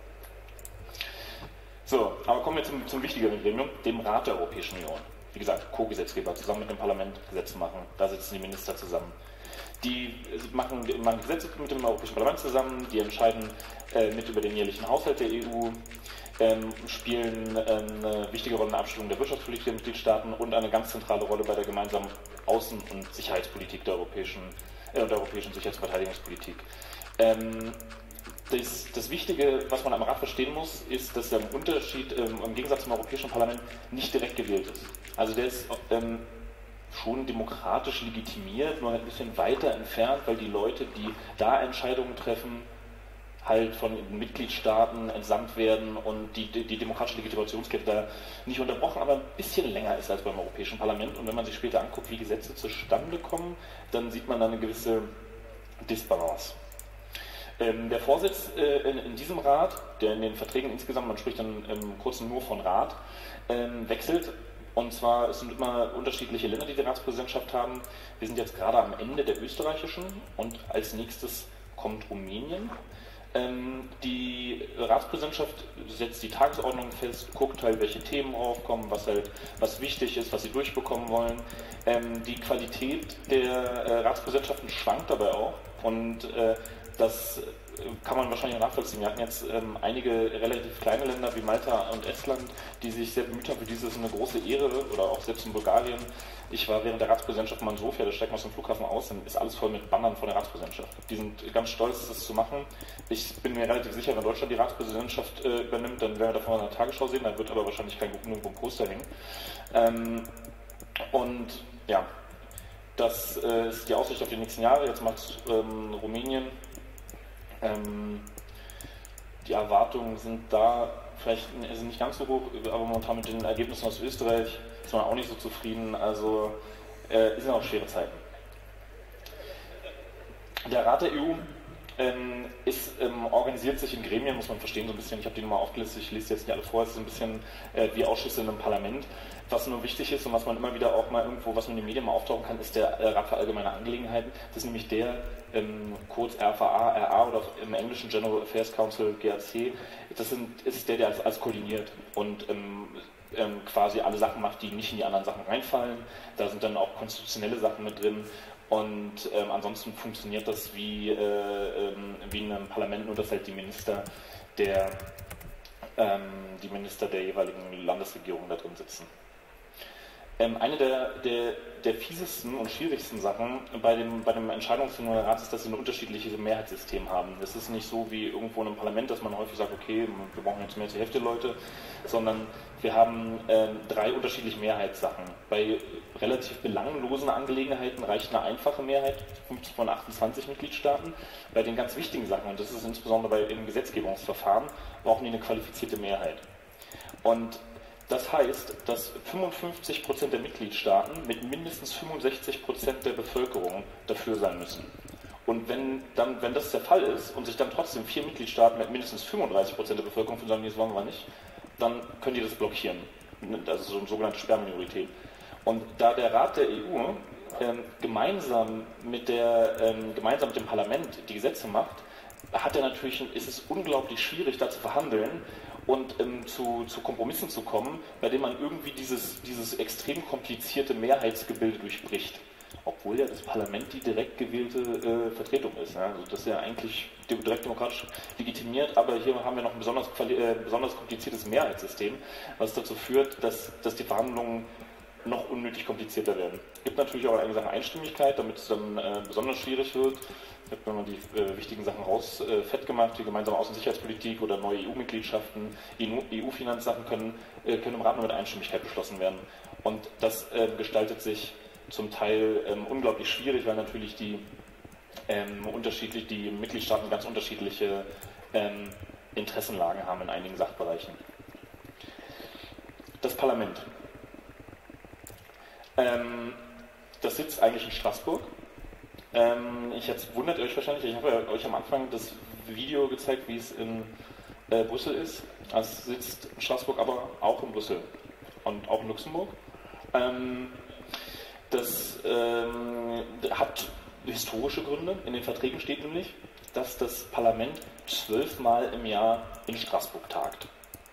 So, aber kommen wir zum, zum wichtigeren Gremium, dem Rat der Europäischen Union. Wie gesagt, Co-Gesetzgeber, zusammen mit dem Parlament Gesetze machen, da sitzen die Minister zusammen. Die machen, machen Gesetze mit dem Europäischen Parlament zusammen, die entscheiden äh, mit über den jährlichen Haushalt der E U, ähm, spielen äh, eine wichtige Rolle in der Abstimmung der Wirtschaftspolitik der Mitgliedstaaten und eine ganz zentrale Rolle bei der gemeinsamen Außen- und Sicherheitspolitik der europäischen, äh, der europäischen Sicherheits- und Verteidigungspolitik. Ähm, das, das Wichtige, was man am Rat verstehen muss, ist, dass der Unterschied ähm, im Gegensatz zum Europäischen Parlament nicht direkt gewählt ist. Also der ist ähm, schon demokratisch legitimiert, nur ein bisschen weiter entfernt, weil die Leute, die da Entscheidungen treffen, halt von den Mitgliedstaaten entsandt werden und die, die, die demokratische Legitimationskette da nicht unterbrochen, aber ein bisschen länger ist als beim Europäischen Parlament. Und wenn man sich später anguckt, wie Gesetze zustande kommen, dann sieht man da eine gewisse Disbalance. Ähm, der Vorsitz äh, in, in diesem Rat, der in den Verträgen insgesamt, man spricht dann im Kurzen nur von Rat, ähm, wechselt. Und zwar, es sind immer unterschiedliche Länder, die die Ratspräsidentschaft haben. Wir sind jetzt gerade am Ende der österreichischen und als nächstes kommt Rumänien. Ähm, die Ratspräsidentschaft setzt die Tagesordnung fest, guckt halt, welche Themen aufkommen, was halt was wichtig ist, was sie durchbekommen wollen. Ähm, die Qualität der äh, Ratspräsidentschaften schwankt dabei auch und äh, das kann man wahrscheinlich auch nachvollziehen. Wir hatten jetzt ähm, einige relativ kleine Länder wie Malta und Estland, die sich sehr bemüht haben, für dieses eine große Ehre, oder auch selbst in Bulgarien. Ich war während der Ratspräsidentschaft mal in Sofia, da steigt man aus dem Flughafen aus, dann ist alles voll mit Bannern von der Ratspräsidentschaft. Die sind ganz stolz, das zu machen. Ich bin mir relativ sicher, wenn Deutschland die Ratspräsidentschaft äh, übernimmt, dann werden wir davon in der Tagesschau sehen, dann wird aber wahrscheinlich kein nirgendwo Poster hängen. Ähm, und ja, das äh, ist die Aussicht auf die nächsten Jahre. Jetzt macht ähm, Rumänien. Ähm, die Erwartungen sind da vielleicht sind nicht ganz so hoch, aber momentan mit den Ergebnissen aus Österreich ist man auch nicht so zufrieden. Also äh, es sind auch schwere Zeiten. Der Rat der E U ähm, ist, ähm, organisiert sich in Gremien, muss man verstehen, so ein bisschen. Ich habe die nochmal aufgelistet, ich lese jetzt nicht alle vor, es ist ein bisschen äh, wie Ausschüsse in einem Parlament. Was nur wichtig ist und was man immer wieder auch mal irgendwo, was man in den Medien mal auftauchen kann, ist der äh, Rat für allgemeine Angelegenheiten. Das ist nämlich der, ähm, kurz R V A, R A oder im Englischen General Affairs Council, G A C. Das sind, ist der, der als, als koordiniert und ähm, ähm, quasi alle Sachen macht, die nicht in die anderen Sachen reinfallen. Da sind dann auch konstitutionelle Sachen mit drin. Und ähm, ansonsten funktioniert das wie, äh, ähm, wie in einem Parlament, nur dass halt die Minister der, ähm, die Minister der jeweiligen Landesregierung da drin sitzen. Ähm, eine der, der, der fiesesten und schwierigsten Sachen bei dem, bei dem Entscheidungsfindung der Rat ist, dass sie ein unterschiedliches Mehrheitssystem haben. Es ist nicht so wie irgendwo in einem Parlament, dass man häufig sagt, okay, wir brauchen jetzt mehr als die Hälfte Leute, sondern wir haben ähm, drei unterschiedliche Mehrheitssachen. Bei relativ belanglosen Angelegenheiten reicht eine einfache Mehrheit, fünfzehn von achtundzwanzig Mitgliedstaaten. Bei den ganz wichtigen Sachen, und das ist insbesondere bei im Gesetzgebungsverfahren, brauchen die eine qualifizierte Mehrheit. Und das heißt, dass fünfundfünfzig Prozent der Mitgliedstaaten mit mindestens fünfundsechzig Prozent der Bevölkerung dafür sein müssen. Und wenn, dann, wenn das der Fall ist und sich dann trotzdem vier Mitgliedstaaten mit mindestens fünfunddreißig Prozent der Bevölkerung sagen, nee, das wollen wir nicht, dann können die das blockieren. Das ist so eine sogenannte Sperrminorität. Und da der Rat der E U ähm, gemeinsam, mit der, ähm, gemeinsam mit dem Parlament die Gesetze macht, hat er natürlich, ist es unglaublich schwierig, da zu verhandeln und ähm, zu, zu Kompromissen zu kommen, bei denen man irgendwie dieses, dieses extrem komplizierte Mehrheitsgebilde durchbricht. Obwohl ja das Parlament die direkt gewählte äh, Vertretung ist. Ne? Also das ist ja eigentlich direkt demokratisch legitimiert, aber hier haben wir noch ein besonders, äh, besonders kompliziertes Mehrheitssystem, was dazu führt, dass, dass die Verhandlungen noch unnötig komplizierter werden. Es gibt natürlich auch eine Sache Einstimmigkeit, damit es dann äh, besonders schwierig wird. Ich habe mir mal die äh, wichtigen Sachen raus äh, fett gemacht, die gemeinsame Außen- und Sicherheitspolitik oder neue E U-Mitgliedschaften, E U-Finanzsachen können, äh, können im Rat nur mit Einstimmigkeit beschlossen werden. Und das äh, gestaltet sich zum Teil ähm, unglaublich schwierig, weil natürlich die, ähm, unterschiedlich, die Mitgliedstaaten ganz unterschiedliche ähm, Interessenlagen haben in einigen Sachbereichen. Das Parlament. Ähm, das sitzt eigentlich in Straßburg. Ähm, ich jetzt wundert ihr euch wahrscheinlich, ich habe ja euch am Anfang das Video gezeigt, wie es in äh, Brüssel ist. Es sitzt in Straßburg, aber auch in Brüssel und auch in Luxemburg. Ähm, das ähm, hat historische Gründe. In den Verträgen steht nämlich, dass das Parlament zwölfmal im Jahr in Straßburg tagt.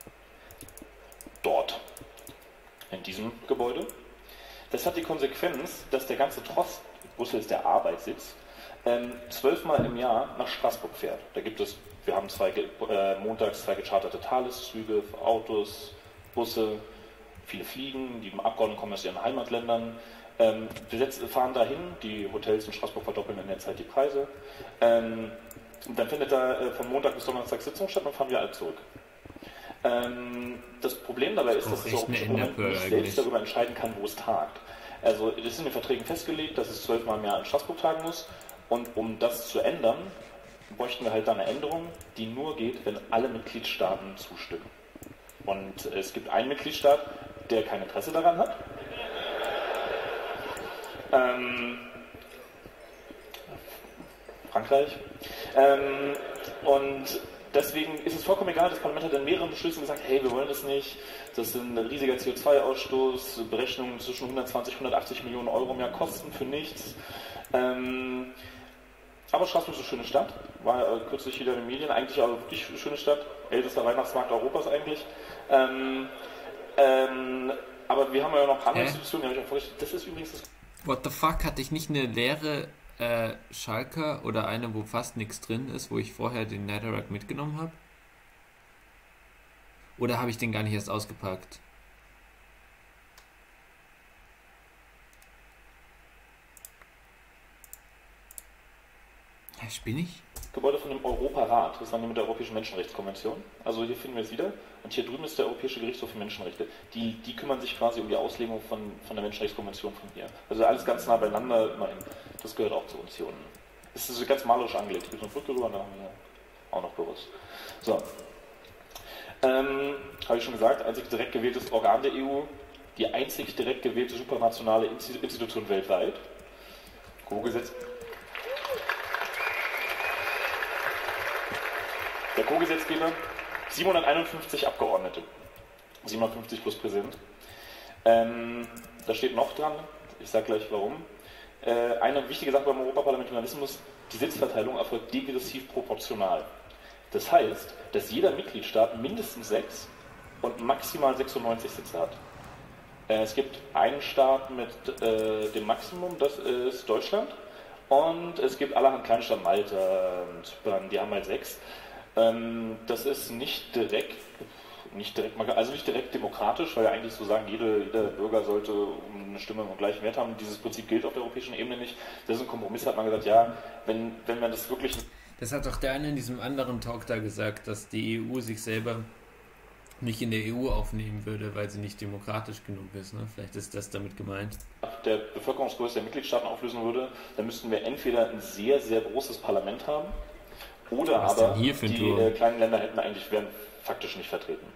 Dort, in diesem Gebäude. Das hat die Konsequenz, dass der ganze Trost, Brüssel ist der Arbeitssitz, ähm, zwölfmal im Jahr nach Straßburg fährt. Da gibt es, wir haben zwei, äh, montags zwei gecharterte Thaleszüge für Autos, Busse, viele fliegen, die Abgeordneten kommen aus ihren Heimatländern. Ähm, wir fahren dahin, die Hotels in Straßburg verdoppeln in der Zeit die Preise. Ähm, dann findet da äh, von Montag bis Donnerstag Sitzung statt und fahren wir alle zurück. Ähm, das Problem dabei ist, dass das Europäische Parlament nicht selbst darüber entscheiden kann, wo es tagt. Also es ist in den Verträgen festgelegt, dass es zwölfmal im Jahr in Straßburg tagen muss und um das zu ändern, bräuchten wir halt dann eine Änderung, die nur geht, wenn alle Mitgliedstaaten zustimmen. Und es gibt einen Mitgliedstaat, der kein Interesse daran hat. Ähm, Frankreich. Ähm, und deswegen ist es vollkommen egal, das Parlament hat in mehreren Beschlüssen gesagt, hey, wir wollen das nicht, das ist ein riesiger C O zwei Ausstoß, Berechnungen zwischen hundertzwanzig, hundertachtzig Millionen Euro im Jahr Kosten für nichts. Ähm, aber Straßburg ist eine schöne Stadt, war äh, kürzlich wieder in den Medien, eigentlich auch eine wirklich schöne Stadt, ältester Weihnachtsmarkt Europas eigentlich. Ähm, ähm, aber wir haben ja noch andere Institutionen, die habe ich auch vorgestellt. Das ist übrigens das... What the fuck, hatte ich nicht eine leere äh, Schalker oder eine, wo fast nichts drin ist, wo ich vorher den Netherrack mitgenommen habe? Oder habe ich den gar nicht erst ausgepackt? Ja, spinne ich? Gebäude von dem Europarat. Das waren die mit der Europäischen Menschenrechtskonvention. Also hier finden wir es wieder. Und hier drüben ist der Europäische Gerichtshof für Menschenrechte. Die, die kümmern sich quasi um die Auslegung von, von der Menschenrechtskonvention von hier. Also alles ganz nah beieinander, immerhin. Das gehört auch zu uns hier unten. Es ist ganz malerisch angelegt. Es gibt eine Brücke rüber und dann haben wir auch noch Büros. So. Ähm, habe ich schon gesagt, einzig direkt gewähltes Organ der E U, die einzig direkt gewählte supranationale Institution weltweit. Co-Gesetz. Der Co-Gesetzgeber, siebenhunderteinundfünfzig Abgeordnete, siebenhundertfünfzig plus Präsident. Ähm, da steht noch dran, ich sage gleich warum. Äh, eine wichtige Sache beim Europaparlament, die man wissen muss, die Sitzverteilung erfolgt degressiv proportional. Das heißt, dass jeder Mitgliedstaat mindestens sechs und maximal sechsundneunzig Sitze hat. Äh, es gibt einen Staat mit äh, dem Maximum, das ist Deutschland. Und es gibt allerhand Kleinstaaten, Malta, Zypern, die haben halt sechs. Ähm, das ist nicht direkt, nicht direkt, also nicht direkt demokratisch, weil ja eigentlich so sagen, jede, jeder Bürger sollte eine Stimme und gleichen Wert haben. Dieses Prinzip gilt auf der europäischen Ebene nicht. Das ist ein Kompromiss, hat man gesagt, ja, wenn, wenn man das wirklich... Das hat doch der eine in diesem anderen Talk da gesagt, dass die E U sich selber nicht in der E U aufnehmen würde, weil sie nicht demokratisch genug ist. Ne? Vielleicht ist das damit gemeint. Der Bevölkerungsgröße der Mitgliedstaaten auflösen würde, dann müssten wir entweder ein sehr, sehr großes Parlament haben, oder Was aber denn hier für ein die äh, kleinen Länder hätten eigentlich, wären faktisch nicht vertreten.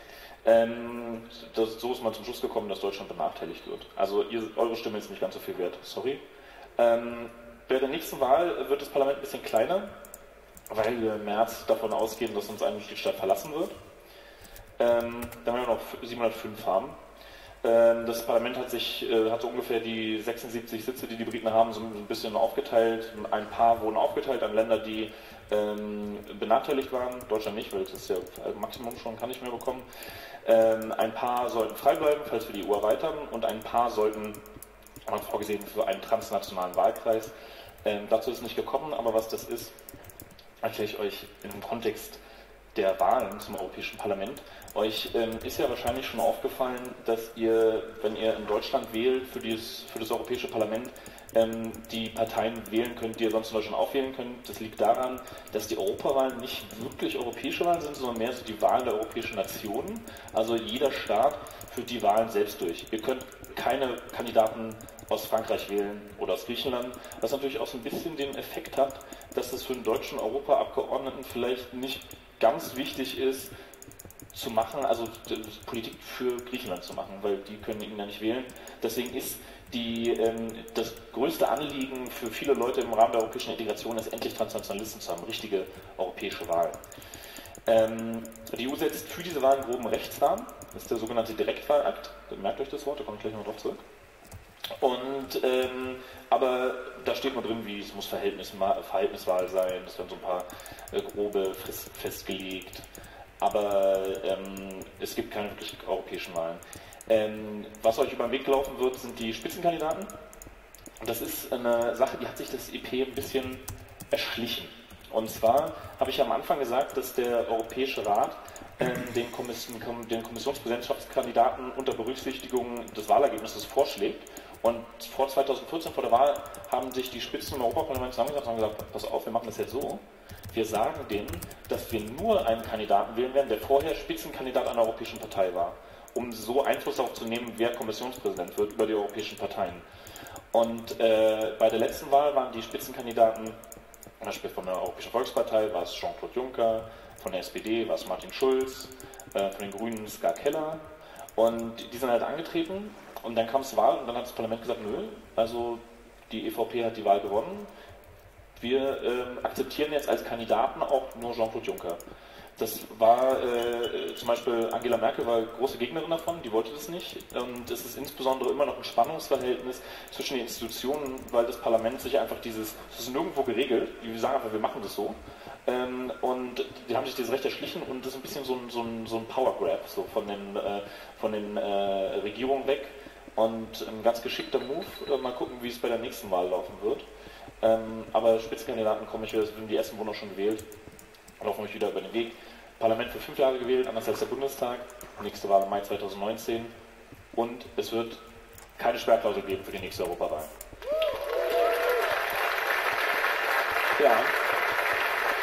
Ähm, das, so ist man zum Schluss gekommen, dass Deutschland benachteiligt wird. Also ihr, eure Stimme ist nicht ganz so viel wert, sorry. Ähm, bei der nächsten Wahl wird das Parlament ein bisschen kleiner, weil wir im März davon ausgehen, dass uns ein Mitgliedstaat verlassen wird. Ähm, dann werden wir noch siebenhundertfünf haben. Ähm, das Parlament hat sich äh, hat so ungefähr die sechsundsiebzig Sitze, die die Briten haben, so ein bisschen aufgeteilt. Ein paar wurden aufgeteilt an Länder, die ähm, benachteiligt waren. Deutschland nicht, weil das ist ja Maximum schon, kann ich mehr bekommen. Ähm, ein paar sollten frei bleiben, falls wir die E U erweitern. Und ein paar sollten, haben wir vorgesehen, für einen transnationalen Wahlkreis. Ähm, dazu ist es nicht gekommen, aber was das ist, erkläre ich euch im Kontext der Wahlen zum Europäischen Parlament. Euch ähm, ist ja wahrscheinlich schon aufgefallen, dass ihr, wenn ihr in Deutschland wählt für, dieses, für das Europäische Parlament, ähm, die Parteien wählen könnt, die ihr sonst in Deutschland auch wählen könnt. Das liegt daran, dass die Europawahlen nicht wirklich europäische Wahlen sind, sondern mehr so die Wahlen der europäischen Nationen. Also jeder Staat führt die Wahlen selbst durch. Ihr könnt keine Kandidaten aus Frankreich wählen oder aus Griechenland, was natürlich auch so ein bisschen den Effekt hat, dass es für einen deutschen Europaabgeordneten vielleicht nicht ganz wichtig ist, zu machen, also Politik für Griechenland zu machen, weil die können ihn ja nicht wählen. Deswegen ist die, ähm, das größte Anliegen für viele Leute im Rahmen der europäischen Integration ist, endlich Transnationalisten zu haben, richtige europäische Wahlen. Ähm, die E U setzt für diese Wahlen groben Rechtsrahmen, das ist der sogenannte Direktwahlakt, merkt euch das Wort, da komme ich gleich noch drauf zurück. Und, ähm, aber da steht nur drin, wie es muss Verhältnis, Verhältniswahl sein, es werden so ein paar äh, grobe Fristen festgelegt, aber ähm, es gibt keine wirklich europäischen Wahlen. Ähm, was euch über den Weg gelaufen wird, sind die Spitzenkandidaten. Und das ist eine Sache, die hat sich das E P ein bisschen erschlichen. Und zwar habe ich am Anfang gesagt, dass der Europäische Rat ähm, den, Kommission, den Kommissionspräsidentschaftskandidaten unter Berücksichtigung des Wahlergebnisses vorschlägt. Und vor zweitausendvierzehn, vor der Wahl, haben sich die Spitzen im Europaparlament zusammengesetzt und haben gesagt, pass auf, wir machen das jetzt so. Wir sagen denen, dass wir nur einen Kandidaten wählen werden, der vorher Spitzenkandidat einer europäischen Partei war, um so Einfluss darauf zu nehmen, wer Kommissionspräsident wird über die europäischen Parteien. Und äh, bei der letzten Wahl waren die Spitzenkandidaten, zum Beispiel von der Europäischen Volkspartei war es Jean-Claude Juncker, von der S P D war es Martin Schulz, äh, von den Grünen Ska Keller. Und die sind halt angetreten und dann kam es Wahl und dann hat das Parlament gesagt, nö, also die E V P hat die Wahl gewonnen. Wir äh, akzeptieren jetzt als Kandidaten auch nur Jean-Claude Juncker. Das war äh, zum Beispiel Angela Merkel war große Gegnerin davon, die wollte das nicht. Und es ist insbesondere immer noch ein Spannungsverhältnis zwischen den Institutionen, weil das Parlament sich einfach dieses, das ist nirgendwo geregelt, die sagen einfach, wir machen das so. Ähm, und die haben sich dieses Recht erschlichen und das ist ein bisschen so ein, so ein, so ein Power Grab so von den, äh, von den äh, Regierungen weg. Und ein ganz geschickter Move, äh, mal gucken, wie es bei der nächsten Wahl laufen wird. Ähm, aber Spitzenkandidaten kommen ich wieder, das sind die ersten wurden auch schon gewählt, laufen euch wieder über den Weg. Parlament für fünf Jahre gewählt, anders als der Bundestag. Nächste Wahl im Mai zweitausendneunzehn. Und es wird keine Sperrklausel geben für die nächste Europawahl. Ja.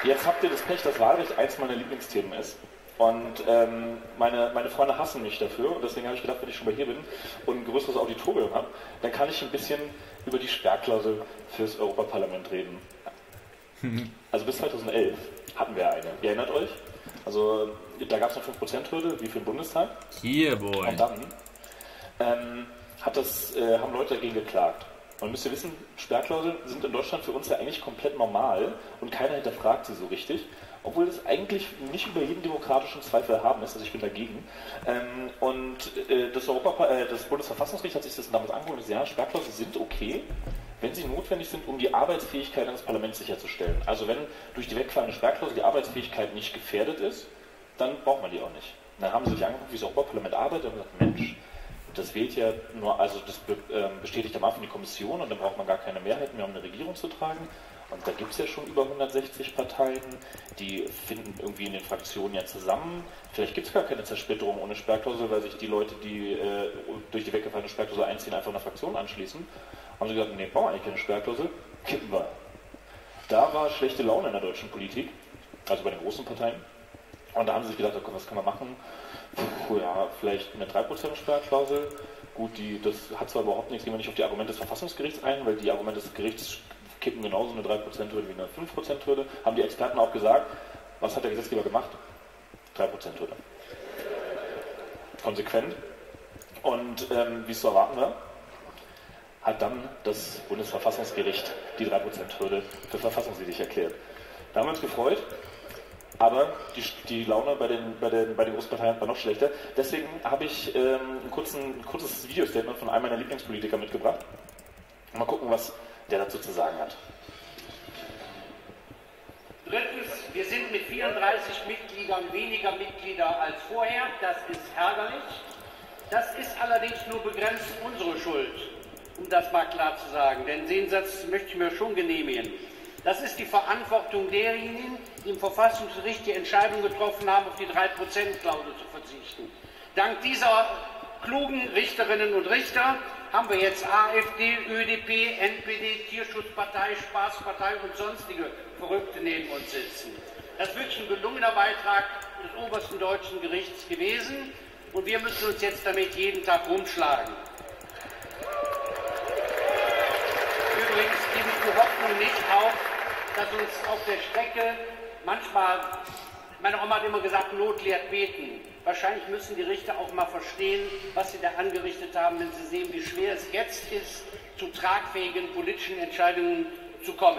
Jetzt habt ihr das Pech, dass Wahlrecht eins meiner Lieblingsthemen ist. Und ähm, meine, meine Freunde hassen mich dafür. Und deswegen habe ich gedacht, wenn ich schon mal hier bin und ein größeres Auditorium habe, dann kann ich ein bisschen über die Sperrklausel fürs Europaparlament reden. Also bis zweitausendelf hatten wir eine. Ihr erinnert euch? Also da gab es eine fünf Prozent Hürde, wie für den Bundestag. Hier, boy. Und dann ähm, hat das, äh, haben Leute dagegen geklagt. Und müsst ihr wissen, Sperrklauseln sind in Deutschland für uns ja eigentlich komplett normal und keiner hinterfragt sie so richtig, obwohl das eigentlich nicht über jeden demokratischen Zweifel haben ist, also ich bin dagegen. Ähm, und äh, das, Europa, äh, das Bundesverfassungsgericht hat sich das damals angeguckt und gesagt, ja, Sperrklauseln sind okay, wenn sie notwendig sind, um die Arbeitsfähigkeit eines Parlaments sicherzustellen. Also wenn durch die wegfallende Sperrklausel die Arbeitsfähigkeit nicht gefährdet ist, dann braucht man die auch nicht. Und dann haben sie sich angeguckt, wie das Europaparlament arbeitet und gesagt, Mensch, das wählt ja nur, also das be, äh, bestätigt am Anfang die Kommission und dann braucht man gar keine Mehrheit mehr, um eine Regierung zu tragen. Und da gibt es ja schon über hundertsechzig Parteien, die finden irgendwie in den Fraktionen ja zusammen. Vielleicht gibt es gar keine Zersplitterung ohne Sperrklausel, weil sich die Leute, die äh, durch die weggefallene Sperrklausel einziehen, einfach einer Fraktion anschließen. Haben sie gesagt, nee, brauchen wir eigentlich keine Sperrklausel, kippen wir. Da war schlechte Laune in der deutschen Politik, also bei den großen Parteien. Und da haben sie sich gedacht, okay, was kann man machen? Puh, ja, vielleicht eine drei Prozent Sperrklausel. Gut, die, das hat zwar überhaupt nichts, gehen wir nicht auf die Argumente des Verfassungsgerichts ein, weil die Argumente des Gerichts kippen genauso eine drei Prozent Hürde wie eine fünf Prozent Hürde. Haben die Experten auch gesagt, was hat der Gesetzgeber gemacht? drei Prozent Hürde. Konsequent. Und ähm, wie es zu erwarten war, hat dann das Bundesverfassungsgericht die drei Prozent Hürde für verfassungswidrig erklärt. Da haben wir uns gefreut. Aber die, die Laune bei den, bei, den, bei den Großparteien war noch schlechter. Deswegen habe ich ähm, einen kurzen, ein kurzes Videostatement von einem meiner Lieblingspolitiker mitgebracht. Mal gucken, was der dazu zu sagen hat. Drittens, wir sind mit vierunddreißig Mitgliedern weniger Mitglieder als vorher. Das ist ärgerlich. Das ist allerdings nur begrenzt unsere Schuld, um das mal klar zu sagen. Denn den Satz möchte ich mir schon genehmigen. Das ist die Verantwortung derjenigen, die im Verfassungsgericht die Entscheidung getroffen haben, auf die drei Prozent Klausel zu verzichten. Dank dieser klugen Richterinnen und Richter haben wir jetzt AfD, ÖDP, N P D, Tierschutzpartei, Spaßpartei und sonstige Verrückte neben uns sitzen. Das ist wirklich ein gelungener Beitrag des obersten deutschen Gerichts gewesen und wir müssen uns jetzt damit jeden Tag rumschlagen. Übrigens gebe ich die Hoffnung nicht auf, dass uns auf der Strecke manchmal, meine Oma hat immer gesagt, Not lehrt beten. Wahrscheinlich müssen die Richter auch mal verstehen, was sie da angerichtet haben, wenn sie sehen, wie schwer es jetzt ist, zu tragfähigen politischen Entscheidungen zu kommen.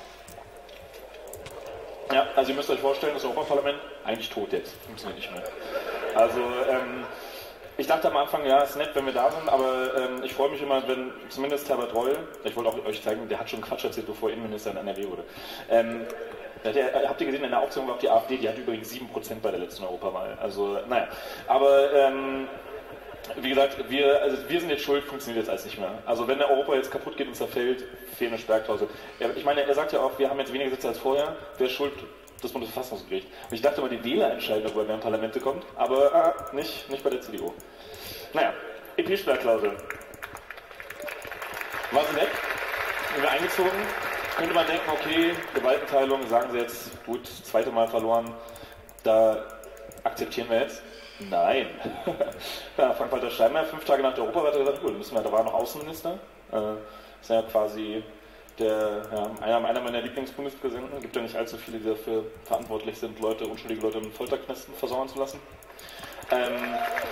Ja, also ihr müsst euch vorstellen, das Europaparlament eigentlich tot jetzt, funktioniert nicht mehr. Also ähm, ich dachte am Anfang, ja, ist nett, wenn wir da sind, aber ähm, ich freue mich immer, wenn zumindest Herbert Reul, ich wollte auch euch zeigen, der hat schon Quatsch erzählt, bevor er Innenminister in N R W wurde. Ähm, der, habt ihr gesehen, in der Aufzählung war auch die AfD, die hat übrigens sieben Prozent bei der letzten Europawahl. Also, naja. Aber, ähm, wie gesagt, wir, also wir sind jetzt schuld, funktioniert jetzt alles nicht mehr. Also wenn der Europa jetzt kaputt geht und zerfällt, fehlt eine Sperrklausel. Ich meine, er sagt ja auch, wir haben jetzt weniger Sitze als vorher, wer ist schuld? Das Bundesverfassungsgericht. Und ich dachte mal, die Wähler entscheiden darüber, wer in Parlamente kommt, aber ah, nicht, nicht bei der C D U. Naja, E P-Sperrklausel. War sie nett? Sind wir eingezogen? Könnte man denken, okay, Gewaltenteilung, sagen sie jetzt, gut, zweite Mal verloren, da akzeptieren wir jetzt. Nein. Ja, Frank-Walter Steinmeier, fünf Tage nach der Europawahl, hat gesagt, gut, müssen wir, da war noch Außenminister. Äh, ist ja quasi der, ja, einer, einer meiner Lieblingsbundespräsidenten. Es gibt ja nicht allzu viele, die dafür verantwortlich sind, Leute, unschuldige Leute in Folterknästen versauern zu lassen. Ähm,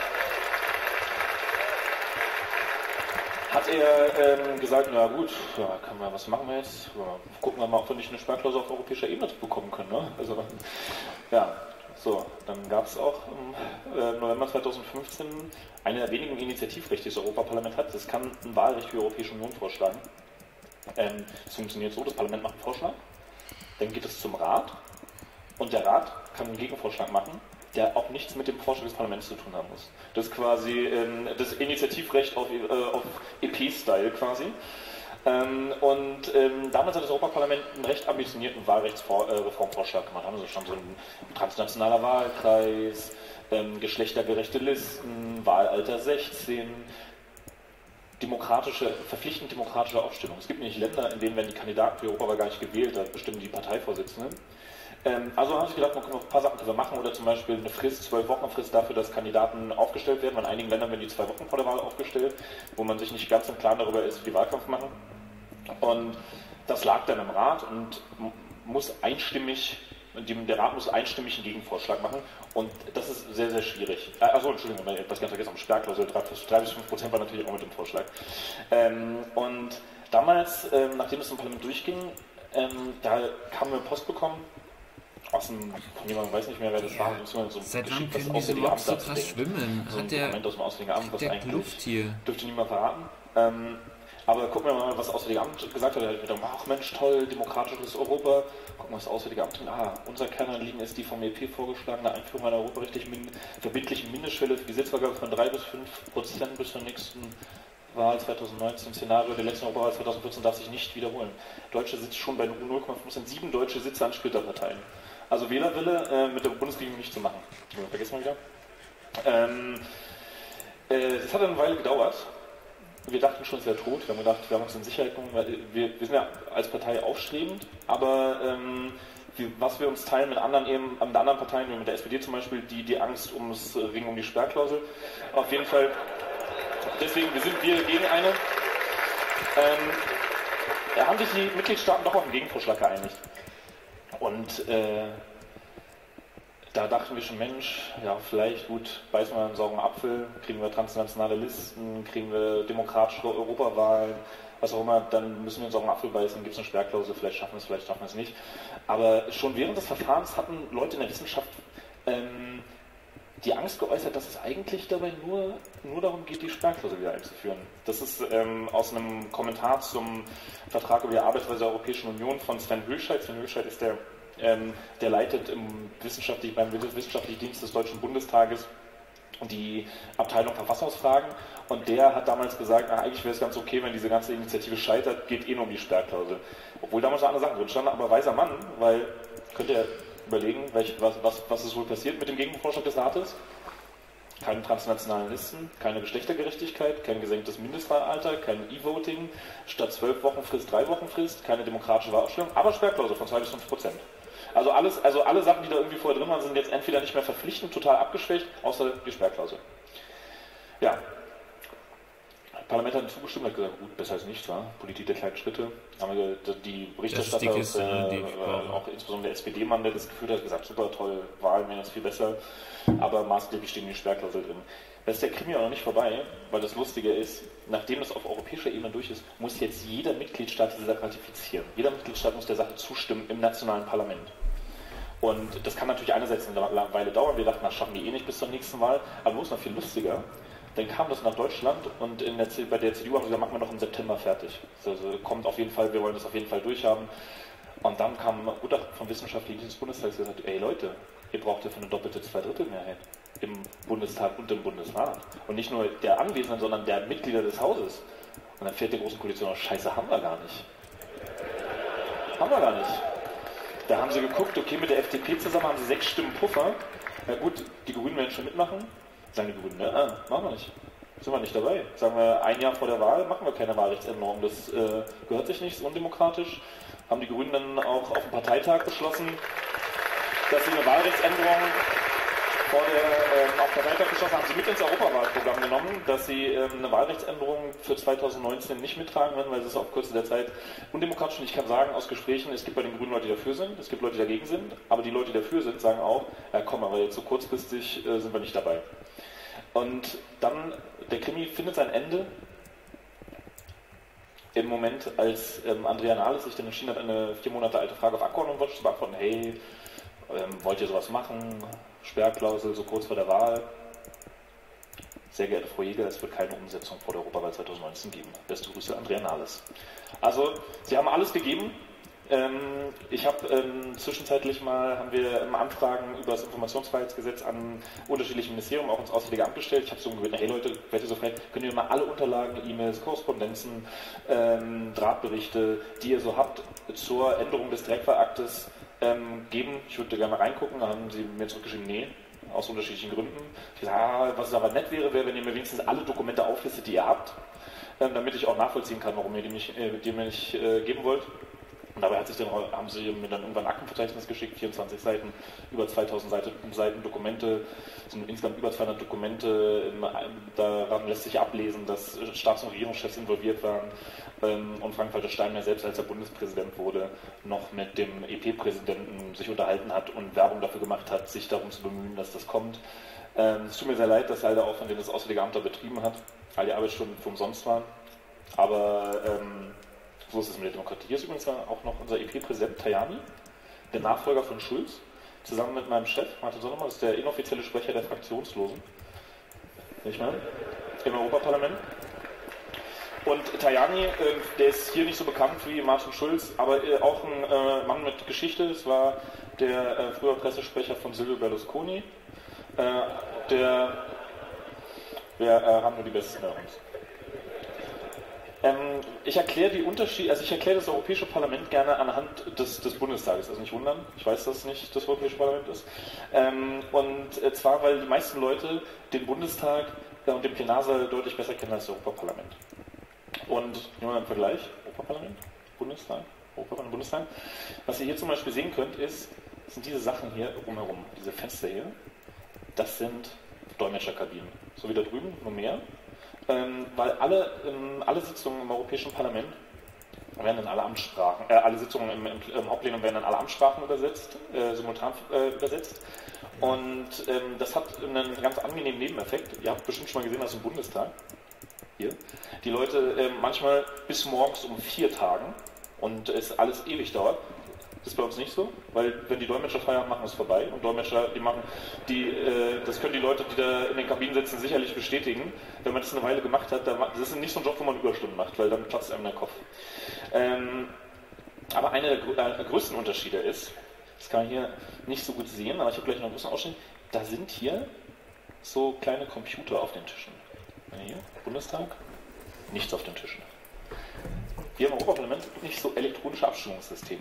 hat er ähm, gesagt, na gut, ja, kann man, was machen wir jetzt? Ja, gucken wir mal, ob wir nicht eine Sperrklausel auf europäischer Ebene bekommen können. Ne? Also, ja, so, dann gab es auch im äh, November zweitausendfünfzehn eine der wenigen Initiativrechte, die das Europaparlament hat. Das kann ein Wahlrecht für die Europäische Union vorschlagen. Ähm, es funktioniert so, das Parlament macht einen Vorschlag, dann geht es zum Rat und der Rat kann einen Gegenvorschlag machen, der auch nichts mit dem Vorschlag des Parlaments zu tun haben muss. Das ist quasi ähm, das Initiativrecht auf, äh, auf E P-Style quasi. Ähm, und ähm, damals hat das Europaparlament einen recht ambitionierten Wahlrechtsreformvorschlag gemacht. Da haben sie schon so ein transnationaler Wahlkreis, ähm, geschlechtergerechte Listen, Wahlalter sechzehn. demokratische, verpflichtend demokratische Aufstellung. Es gibt nämlich Länder, in denen werden die Kandidaten für Europawahl gar nicht gewählt, da bestimmen die Parteivorsitzenden. Ähm, also habe ich gedacht, man kann noch ein paar Sachen können wir machen, oder zum Beispiel eine Frist, zwölf Wochen Frist dafür, dass Kandidaten aufgestellt werden. In einigen Ländern werden die zwei Wochen vor der Wahl aufgestellt, wo man sich nicht ganz im Klaren darüber ist, wie die Wahlkampf machen. Und das lag dann im Rat und muss einstimmig, der Rat muss einstimmig einen Gegenvorschlag machen, und das ist sehr, sehr schwierig. Also Entschuldigung, ich habe das ganz vergessen, Sperrklausel, drei bis fünf Prozent war natürlich auch mit dem Vorschlag. Ähm, und damals, ähm, nachdem es im Parlament durchging, ähm, da haben wir Post bekommen, aus dem, von jemandem, weiß nicht mehr, wer das ja. war, so seit wann können diese Mobs so krass schwimmen? So ein Hat der, Dokument aus dem Auswärtigen Amt, was der eigentlich Luft hier. Dürfte niemand verraten. Ähm, Aber gucken wir mal, was das Auswärtige Amt gesagt hat. Er hat gedacht, ach Mensch, toll, demokratisches Europa. Gucken wir, was das Auswärtige Amt sagt. Ah, unser Kernanliegen ist die vom E P vorgeschlagene Einführung einer europarechtlichen min verbindlichen Mindestschwelle für die Sitzvergabe von drei bis fünf Prozent bis zur nächsten Wahl zweitausendneunzehn. Szenario der letzten Europawahl zweitausendvierzehn darf sich nicht wiederholen. Deutsche sitzt schon bei null Komma fünf Prozent, sieben deutsche Sitze an Splitterparteien. Also Wählerwille äh, mit der Bundesregierung nicht zu machen. Vergessen wir wieder. Ähm, äh, das hat eine Weile gedauert. Wir dachten schon, es wäre tot. Wir haben gedacht, wir haben uns in Sicherheit genommen. Wir, wir sind ja als Partei aufstrebend, aber ähm, wie, was wir uns teilen mit anderen, eben, mit anderen Parteien, wie mit der S P D zum Beispiel, die, die Angst ums Ringen um die Sperrklausel. Auf jeden Fall, deswegen, wir sind wir gegen eine. Ähm, da haben sich die Mitgliedstaaten doch auf einen Gegenvorschlag geeinigt. Und äh, da dachten wir schon, Mensch, ja, vielleicht, gut, beißen wir einen sauren Apfel, kriegen wir transnationale Listen, kriegen wir demokratische Europawahlen, was auch immer, dann müssen wir einen sauren Apfel beißen, gibt es eine Sperrklausel, vielleicht schaffen wir es, vielleicht schaffen wir es nicht. Aber schon während des Verfahrens hatten Leute in der Wissenschaft ähm, die Angst geäußert, dass es eigentlich dabei nur, nur darum geht, die Sperrklausel wieder einzuführen. Das ist ähm, aus einem Kommentar zum Vertrag über die Arbeitsweise der Europäischen Union von Sven Höhlscheid. Sven Höhlscheid ist der Ähm, der leitet im wissenschaftlich, beim Wissenschaftlichen Dienst des Deutschen Bundestages die Abteilung Verfassungsfragen, und der hat damals gesagt, na, eigentlich wäre es ganz okay, wenn diese ganze Initiative scheitert, geht eh nur um die Sperrklausel. Obwohl damals noch andere Sachen drin standen, aber weiser Mann, weil, könnt ihr überlegen, welch, was, was, was ist wohl passiert mit dem Gegenvorschlag des Rates? Keine transnationalen Listen, keine Geschlechtergerechtigkeit, kein gesenktes Mindestwahlalter, kein E-Voting, statt zwölf Wochen Frist, drei Wochen Frist, keine demokratische Wahlausstellung, aber Sperrklausel von zwei bis fünf Prozent. Also, alles, also alle Sachen, die da irgendwie vorher drin waren, sind jetzt entweder nicht mehr verpflichtend, total abgeschwächt, außer die Sperrklausel. Ja. Das Parlament hat zugestimmt, hat gesagt, gut, besser als nichts, war Politik der kleinen Schritte. Haben wir die Berichterstatter, die Kiste, äh, die äh, auch insbesondere der S P D-Mann, der das geführt hat, gesagt, super, toll, Wahlen wären jetzt viel besser, aber maßgeblich stehen die Sperrklausel drin. Da ist der Krimi auch noch nicht vorbei, weil das Lustige ist, nachdem das auf europäischer Ebene durch ist, muss jetzt jeder Mitgliedstaat diese Sache ratifizieren. Jeder Mitgliedstaat muss der Sache zustimmen im nationalen Parlament. Und das kann natürlich einerseits eine Weile dauern, wir dachten, das schaffen die eh nicht bis zur nächsten Wahl, aber nur ist noch viel lustiger. Dann kam das nach Deutschland und in der, bei der C D U haben sie gesagt, machen wir noch im September fertig. Also kommt auf jeden Fall, wir wollen das auf jeden Fall durchhaben. Und dann kam ein Gutachten vom Wissenschaftlichen Dienst des Bundestags, der gesagt, ey Leute, ihr braucht ja für eine doppelte Zweidrittelmehrheit im Bundestag und im Bundesrat. Und nicht nur der Anwesenden, sondern der Mitglieder des Hauses. Und dann fährt der Großen Koalition auf, Scheiße, haben wir gar nicht. Haben wir gar nicht. Da haben sie geguckt, okay, mit der F D P zusammen haben sie sechs Stimmen Puffer. Na gut, die Grünen werden schon mitmachen. Sagen die Grünen, ne, ah, machen wir nicht. Sind wir nicht dabei. Sagen wir, ein Jahr vor der Wahl machen wir keine Wahlrechtsänderung. Das äh, gehört sich nicht, ist undemokratisch. Haben die Grünen dann auch auf dem Parteitag beschlossen, dass sie eine Wahlrechtsänderung vor der, ähm, auf dem Parteitag beschlossen haben, sie mit ins Europawahlprogramm genommen, dass sie ähm, eine Wahlrechtsänderung für zweitausendneunzehn nicht mittragen werden, weil es ist auf Kürze der Zeit undemokratisch. Und ich kann sagen aus Gesprächen, es gibt bei den Grünen Leute, die dafür sind, es gibt Leute, die dagegen sind, aber die Leute, die dafür sind, sagen auch, ja komm, aber jetzt so kurzfristig äh, sind wir nicht dabei. Und dann, der Krimi findet sein Ende im Moment, als ähm, Andrea Nahles sich dann entschieden hat, eine vier Monate alte Frage auf Abgeordnetenwatch zu beantworten, hey, ähm, wollt ihr sowas machen? Sperrklausel so kurz vor der Wahl. Sehr geehrte Frau Jäger, es wird keine Umsetzung vor der Europawahl zweitausendneunzehn geben. Beste Grüße, Andrea Nahles. Also, Sie haben alles gegeben. Ähm, ich habe ähm, zwischenzeitlich mal, haben wir ähm, Anfragen über das Informationsfreiheitsgesetz an unterschiedliche Ministerien, auch ins Auswärtige Amt gestellt. Ich habe so gebeten, hey Leute, werdet ihr so frei, könnt ihr mal alle Unterlagen, E-Mails, Korrespondenzen, ähm, Drahtberichte, die ihr so habt, zur Änderung des Direktwahraktes ähm, geben. Ich würde gerne mal reingucken, da haben sie mir zurückgeschrieben, nee, aus unterschiedlichen Gründen. Ich gesagt, ah, was aber nett wäre, wäre, wenn ihr mir wenigstens alle Dokumente auflistet, die ihr habt. ähm, damit ich auch nachvollziehen kann, warum ihr die, mich, äh, die mir nicht äh, geben wollt. Und dabei hat sich dann, haben sie mir dann irgendwann ein Aktenverzeichnis geschickt, vierundzwanzig Seiten, über zweitausend Seiten, Seiten Dokumente, sind insgesamt über zweihundert Dokumente. Daran lässt sich ablesen, dass Staats- und Regierungschefs involviert waren ähm, und Frank-Walter Steinmeier selbst, als er Bundespräsident wurde, noch mit dem E P-Präsidenten sich unterhalten hat und Werbung dafür gemacht hat, sich darum zu bemühen, dass das kommt. Ähm, es tut mir sehr leid, dass all der Aufwand, den das Auswärtige Amt da betrieben hat, all die Arbeitsstunden für umsonst waren, aber ähm, so ist es mit der Demokratie. Hier ist übrigens auch noch unser E P-Präsident Tajani, der Nachfolger von Schulz, zusammen mit meinem Chef, Martin Sonneborn, das ist der inoffizielle Sprecher der Fraktionslosen, nicht mal, im Europaparlament. Und Tajani, äh, der ist hier nicht so bekannt wie Martin Schulz, aber äh, auch ein äh, Mann mit Geschichte. Es war der äh, frühere Pressesprecher von Silvio Berlusconi. Äh, der, wir äh, haben nur die Besten bei uns. Ähm, ich erkläre die Unterschiede, also ich erkläre das Europäische Parlament gerne anhand des, des Bundestages, also nicht wundern, ich weiß, dass es nicht das Europäische Parlament ist. Ähm, und äh, zwar, weil die meisten Leute den Bundestag äh, und den Plenarsaal deutlich besser kennen als das Europaparlament. Und nehmen wir mal einen Vergleich, Europaparlament, Bundestag, Europaparlament, Bundestag. Was ihr hier zum Beispiel sehen könnt, ist, sind diese Sachen hier rumherum, diese Fenster hier, das sind Dolmetscherkabinen, so wie da drüben, nur mehr. Ähm, weil alle, ähm, alle Sitzungen im Europäischen Parlament werden in alle Amtssprachen, äh, alle Sitzungen im, im, im Hauptplenum werden in alle Amtssprachen übersetzt, äh, simultan äh, übersetzt. Und ähm, das hat einen ganz angenehmen Nebeneffekt. Ihr habt bestimmt schon mal gesehen, dass im Bundestag hier die Leute äh, manchmal bis morgens um vier tagen und es alles ewig dauert. Das ist bei uns nicht so, weil wenn die Dolmetscher Feierabend machen, ist vorbei. Und Dolmetscher, die machen, die, äh, das können die Leute, die da in den Kabinen sitzen, sicherlich bestätigen. Wenn man das eine Weile gemacht hat, dann, das ist nicht so ein Job, wo man Überstunden macht, weil dann platzt einem der Kopf. Ähm, aber einer der, äh, größten Unterschiede ist, das kann man hier nicht so gut sehen, aber ich habe gleich noch einen großen Ausschnitt, da sind hier so kleine Computer auf den Tischen. Hier, Bundestag, nichts auf den Tischen. Wir im Europaparlament nicht so elektronische Abstimmungssysteme.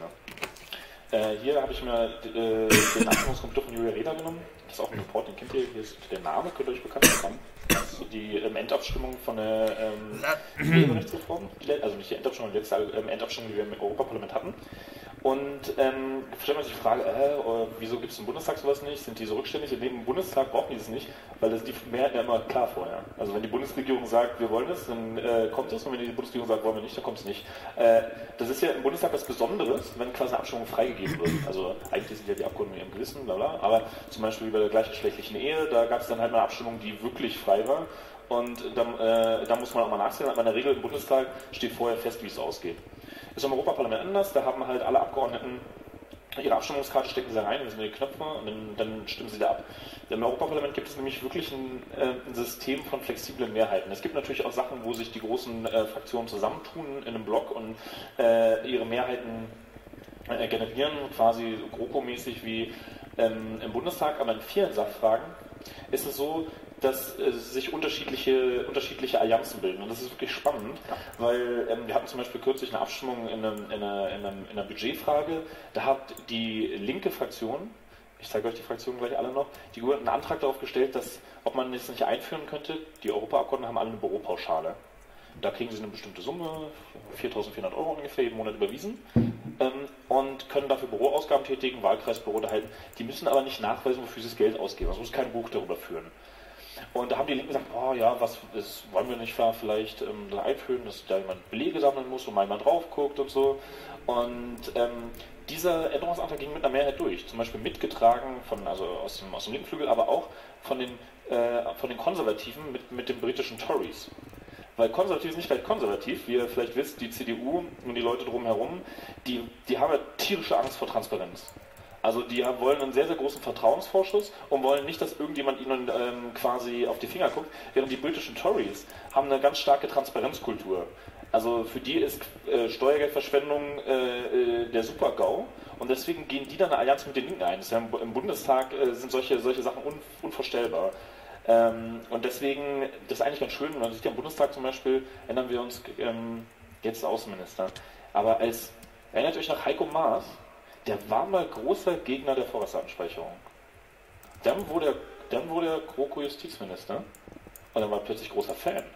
Äh, hier habe ich mir äh, den Abstimmungscomputer von Julia Reda genommen. Das ist auch ein Report, den kennt ihr. Hier ist der Name, könnt ihr euch bekannt machen. Das ist die ähm, Endabstimmung von der ähm, Rechtsreform. Also nicht die Endabstimmung, die letzte ähm, Endabstimmung, die wir im Europaparlament hatten. Und ähm, stellt man sich die Frage, äh, wieso gibt es im Bundestag sowas nicht? Sind die so rückständig? Im Bundestag brauchen die das nicht, weil das die Mehrheit ja immer klar vorher. Also wenn die Bundesregierung sagt, wir wollen es, dann äh, kommt es. Und wenn die Bundesregierung sagt, wollen wir nicht, dann kommt es nicht. Äh, das ist ja im Bundestag was Besonderes, wenn quasi eine Abstimmung freigegeben wird. Also eigentlich sind ja die Abgeordneten im Gewissen, bla bla. Aber zum Beispiel bei der gleichgeschlechtlichen Ehe, da gab es dann halt mal eine Abstimmung, die wirklich frei war. Und dann, äh, da muss man auch mal nachsehen. Aber in der Regel im Bundestag steht vorher fest, wie es ausgeht. Ist im Europaparlament anders, da haben halt alle Abgeordneten ihre Abstimmungskarte, stecken sie rein, das sind die Knöpfe und dann, dann stimmen sie da ab. Im Europaparlament gibt es nämlich wirklich ein, äh, ein System von flexiblen Mehrheiten. Es gibt natürlich auch Sachen, wo sich die großen äh, Fraktionen zusammentun in einem Block und äh, ihre Mehrheiten äh, generieren, quasi GroKo-mäßig wie ähm, im Bundestag, aber in vielen Sachfragen ist es so, dass äh, sich unterschiedliche, unterschiedliche Allianzen bilden. Und das ist wirklich spannend, weil ähm, wir hatten zum Beispiel kürzlich eine Abstimmung in, einem, in, einer, in, einem, in einer Budgetfrage. Da hat die linke Fraktion, ich zeige euch die Fraktionen gleich alle noch, die hat einen Antrag darauf gestellt, dass, ob man das nicht einführen könnte. Die Europaabgeordneten haben alle eine Büropauschale. Da kriegen sie eine bestimmte Summe, viertausendvierhundert Euro ungefähr, jeden Monat überwiesen, ähm, und können dafür Büroausgaben tätigen, Wahlkreisbüro da halten. Die müssen aber nicht nachweisen, wofür sie das Geld ausgeben. Also muss kein Buch darüber führen. Und da haben die Linken gesagt, oh ja, was das wollen wir nicht vielleicht ähm, einführen, dass da jemand Belege sammeln muss und mal jemand drauf guckt und so. Und ähm, dieser Änderungsantrag ging mit einer Mehrheit durch. Zum Beispiel mitgetragen von, also aus dem, aus dem linken Flügel, aber auch von den, äh, von den Konservativen mit, mit den britischen Tories. Weil konservativ ist nicht gleich konservativ, wie ihr vielleicht wisst, die C D U und die Leute drumherum, die, die haben ja tierische Angst vor Transparenz. Also die wollen einen sehr, sehr großen Vertrauensvorschuss und wollen nicht, dass irgendjemand ihnen ähm, quasi auf die Finger guckt, während die britischen Tories haben eine ganz starke Transparenzkultur. Also für die ist äh, Steuergeldverschwendung äh, der Super-GAU und deswegen gehen die dann eine Allianz mit den Linken ein. Das ist ja im, im Bundestag äh, sind solche, solche Sachen un, unvorstellbar. Ähm, und deswegen, das ist eigentlich ganz schön, man sieht ja im Bundestag zum Beispiel, ändern wir uns ähm, jetzt Außenminister. Aber als, erinnert euch nach Heiko Maas, der war mal großer Gegner der Vorrangsansprechung. Dann wurde er, dann wurde er GroKo-Justizminister und dann war er plötzlich großer Fan.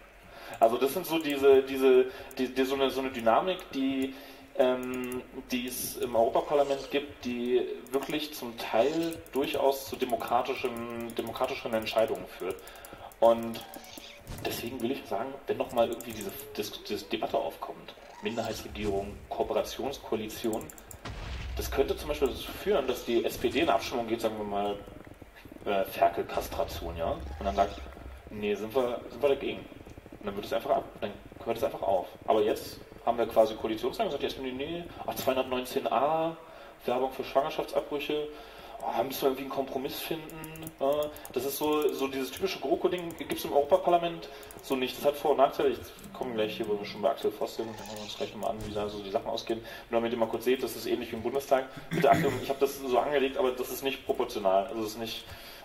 Also das sind so diese, diese, die, die, so, eine, so eine Dynamik, die, ähm, die es im Europaparlament gibt, die wirklich zum Teil durchaus zu demokratischen, demokratischeren Entscheidungen führt. Und deswegen will ich sagen, wenn nochmal irgendwie diese, diese, diese Debatte aufkommt, Minderheitsregierung, Kooperationskoalition, das könnte zum Beispiel dazu führen, dass die S P D in eine Abstimmung geht, sagen wir mal, äh, Ferkelkastration, ja, und dann sagt, nee, sind wir, sind wir dagegen. Und dann wird es einfach ab, dann hört es einfach auf. Aber jetzt haben wir quasi Koalitionssagen und sagt, jetzt nee, nee, ach, zweihundertneunzehn a, Werbung für Schwangerschaftsabbrüche, oh, müssen wir irgendwie einen Kompromiss finden. Ja, das ist so, so dieses typische GroKo-Ding, gibt es im Europaparlament so nicht. Das hat Vor- und Nachteile. Ich komme gleich hier, wo wir schon bei Axel Voss sind, dann hören wir uns gleich nochmal an, wie da so die Sachen ausgehen. Nur damit ihr mal kurz seht, das ist ähnlich wie im Bundestag. Bitte Achtung, ich habe das so angelegt, aber das ist nicht proportional. Also es ist nicht,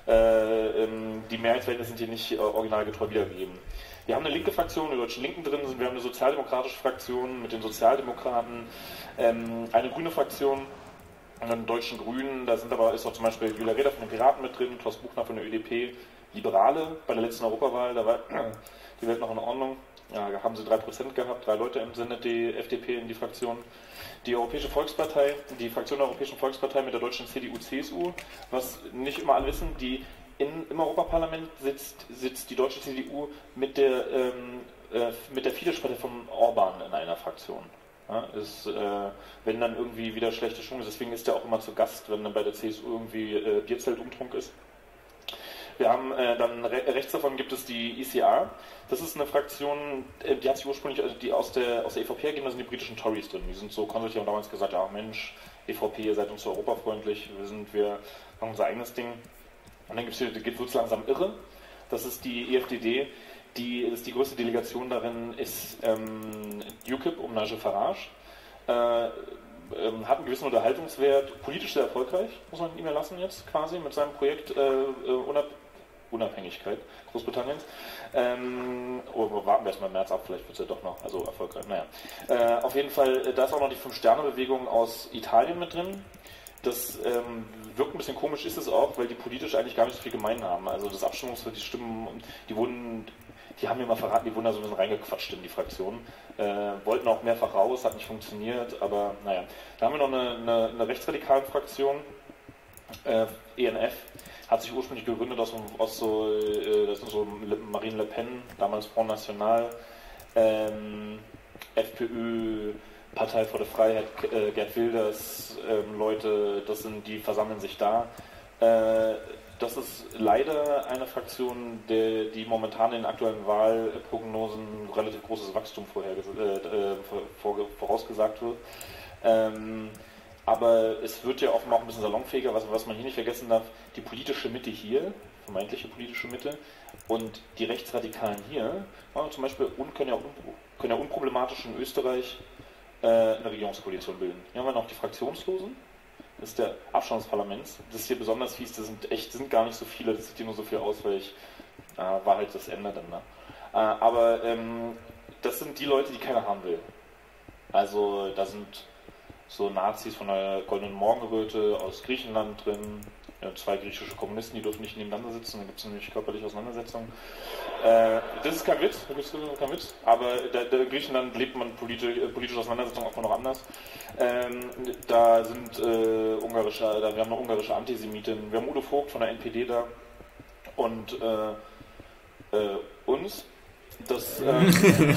äh, ähm, die Mehrheitsverhältnisse sind hier nicht äh, originalgetreu wiedergegeben. Wir haben eine linke Fraktion, die Deutschen Linken drin sind, wir haben eine sozialdemokratische Fraktion mit den Sozialdemokraten, ähm, eine grüne Fraktion, einen deutschen Grünen, da sind aber, ist auch zum Beispiel Julia Reda von den Piraten mit drin, Klaus Buchner von der Ö D P, Liberale bei der letzten Europawahl, da war die Welt noch in Ordnung, ja, da haben sie drei Prozent gehabt, drei Leute im Sinne, die F D P in die Fraktion. Die Europäische Volkspartei, die Fraktion der Europäischen Volkspartei mit der deutschen C D U C S U, was nicht immer alle wissen, die in, im Europaparlament sitzt, sitzt die deutsche C D U mit der, ähm, äh, mit der Fidesz-Partei von Orban in einer Fraktion. Ja, ist, äh, wenn dann irgendwie wieder schlechte Stimmung ist, deswegen ist er auch immer zu Gast, wenn dann bei der C S U irgendwie äh, Bierzeltumtrunk ist. Wir haben äh, dann re rechts davon gibt es die E C R. Das ist eine Fraktion, äh, die hat sich ursprünglich, also die aus der, aus der E V P ergeben, da sind die britischen Tories drin. Die sind so konservativ und damals gesagt, ja Mensch, E V P, ihr seid uns so europafreundlich, wir sind, wir machen unser eigenes Ding. Und dann gibt's hier, geht es langsam irre. Das ist die E F D D. Die, ist die größte Delegation darin ist ähm, UKIP um Nigel Farage. Äh, ähm, hat einen gewissen Unterhaltungswert, politisch sehr erfolgreich, muss man ihm erlassen jetzt quasi mit seinem Projekt äh, Unab Unabhängigkeit Großbritanniens. Ähm, oh, warten wir erstmal im März ab, vielleicht wird es ja doch noch also erfolgreich. Naja. Äh, auf jeden Fall, da ist auch noch die Fünf-Sterne-Bewegung aus Italien mit drin. Das ähm, wirkt ein bisschen komisch, ist es auch, weil die politisch eigentlich gar nicht so viel gemein haben. Also das Abstimmungswert, die Stimmen, die wurden, die haben mir mal verraten, die wurden da so ein bisschen reingequatscht in die Fraktion. Äh, wollten auch mehrfach raus, hat nicht funktioniert, aber naja. Da haben wir noch eine, eine, eine rechtsradikale Fraktion, äh, E N F, hat sich ursprünglich gegründet aus, aus so, äh, das sind so Marine Le Pen, damals Front National, ähm, FPÖ, Partei für die Freiheit, äh, Gerd Wilders, ähm, Leute, das sind, die versammeln sich da. Äh, das ist leider eine Fraktion, der, die momentan in den aktuellen Wahlprognosen relativ großes Wachstum vorher, äh, vor, vorausgesagt wird. Ähm, aber es wird ja offenbar auch ein bisschen salonfähiger, was, was man hier nicht vergessen darf, die politische Mitte hier, vermeintliche politische Mitte, und die Rechtsradikalen hier, ja, zum Beispiel, und können ja, können ja unproblematisch in Österreich eine Regierungskoalition bilden. Hier haben wir noch die Fraktionslosen, das ist der Abstand des Parlaments. Das ist hier besonders fies, das sind echt, sind gar nicht so viele, das sieht hier nur so viel aus, weil ich, äh, war halt das Ende dann, ne? Äh, aber ähm, das sind die Leute, die keiner haben will. Also da sind so Nazis von der Goldenen Morgenröte aus Griechenland drin, ja, zwei griechische Kommunisten, die dürfen nicht nebeneinander sitzen, da gibt es nämlich körperliche Auseinandersetzungen. Äh, das ist kein Witz, das ist kein Witz, aber da, da in Griechenland lebt man politi politische Auseinandersetzungen auch noch anders. Ähm, da sind äh, ungarische, da, wir haben eine ungarische Antisemitin, wir haben Udo Vogt von der N P D da und äh, äh, uns. Das, ähm,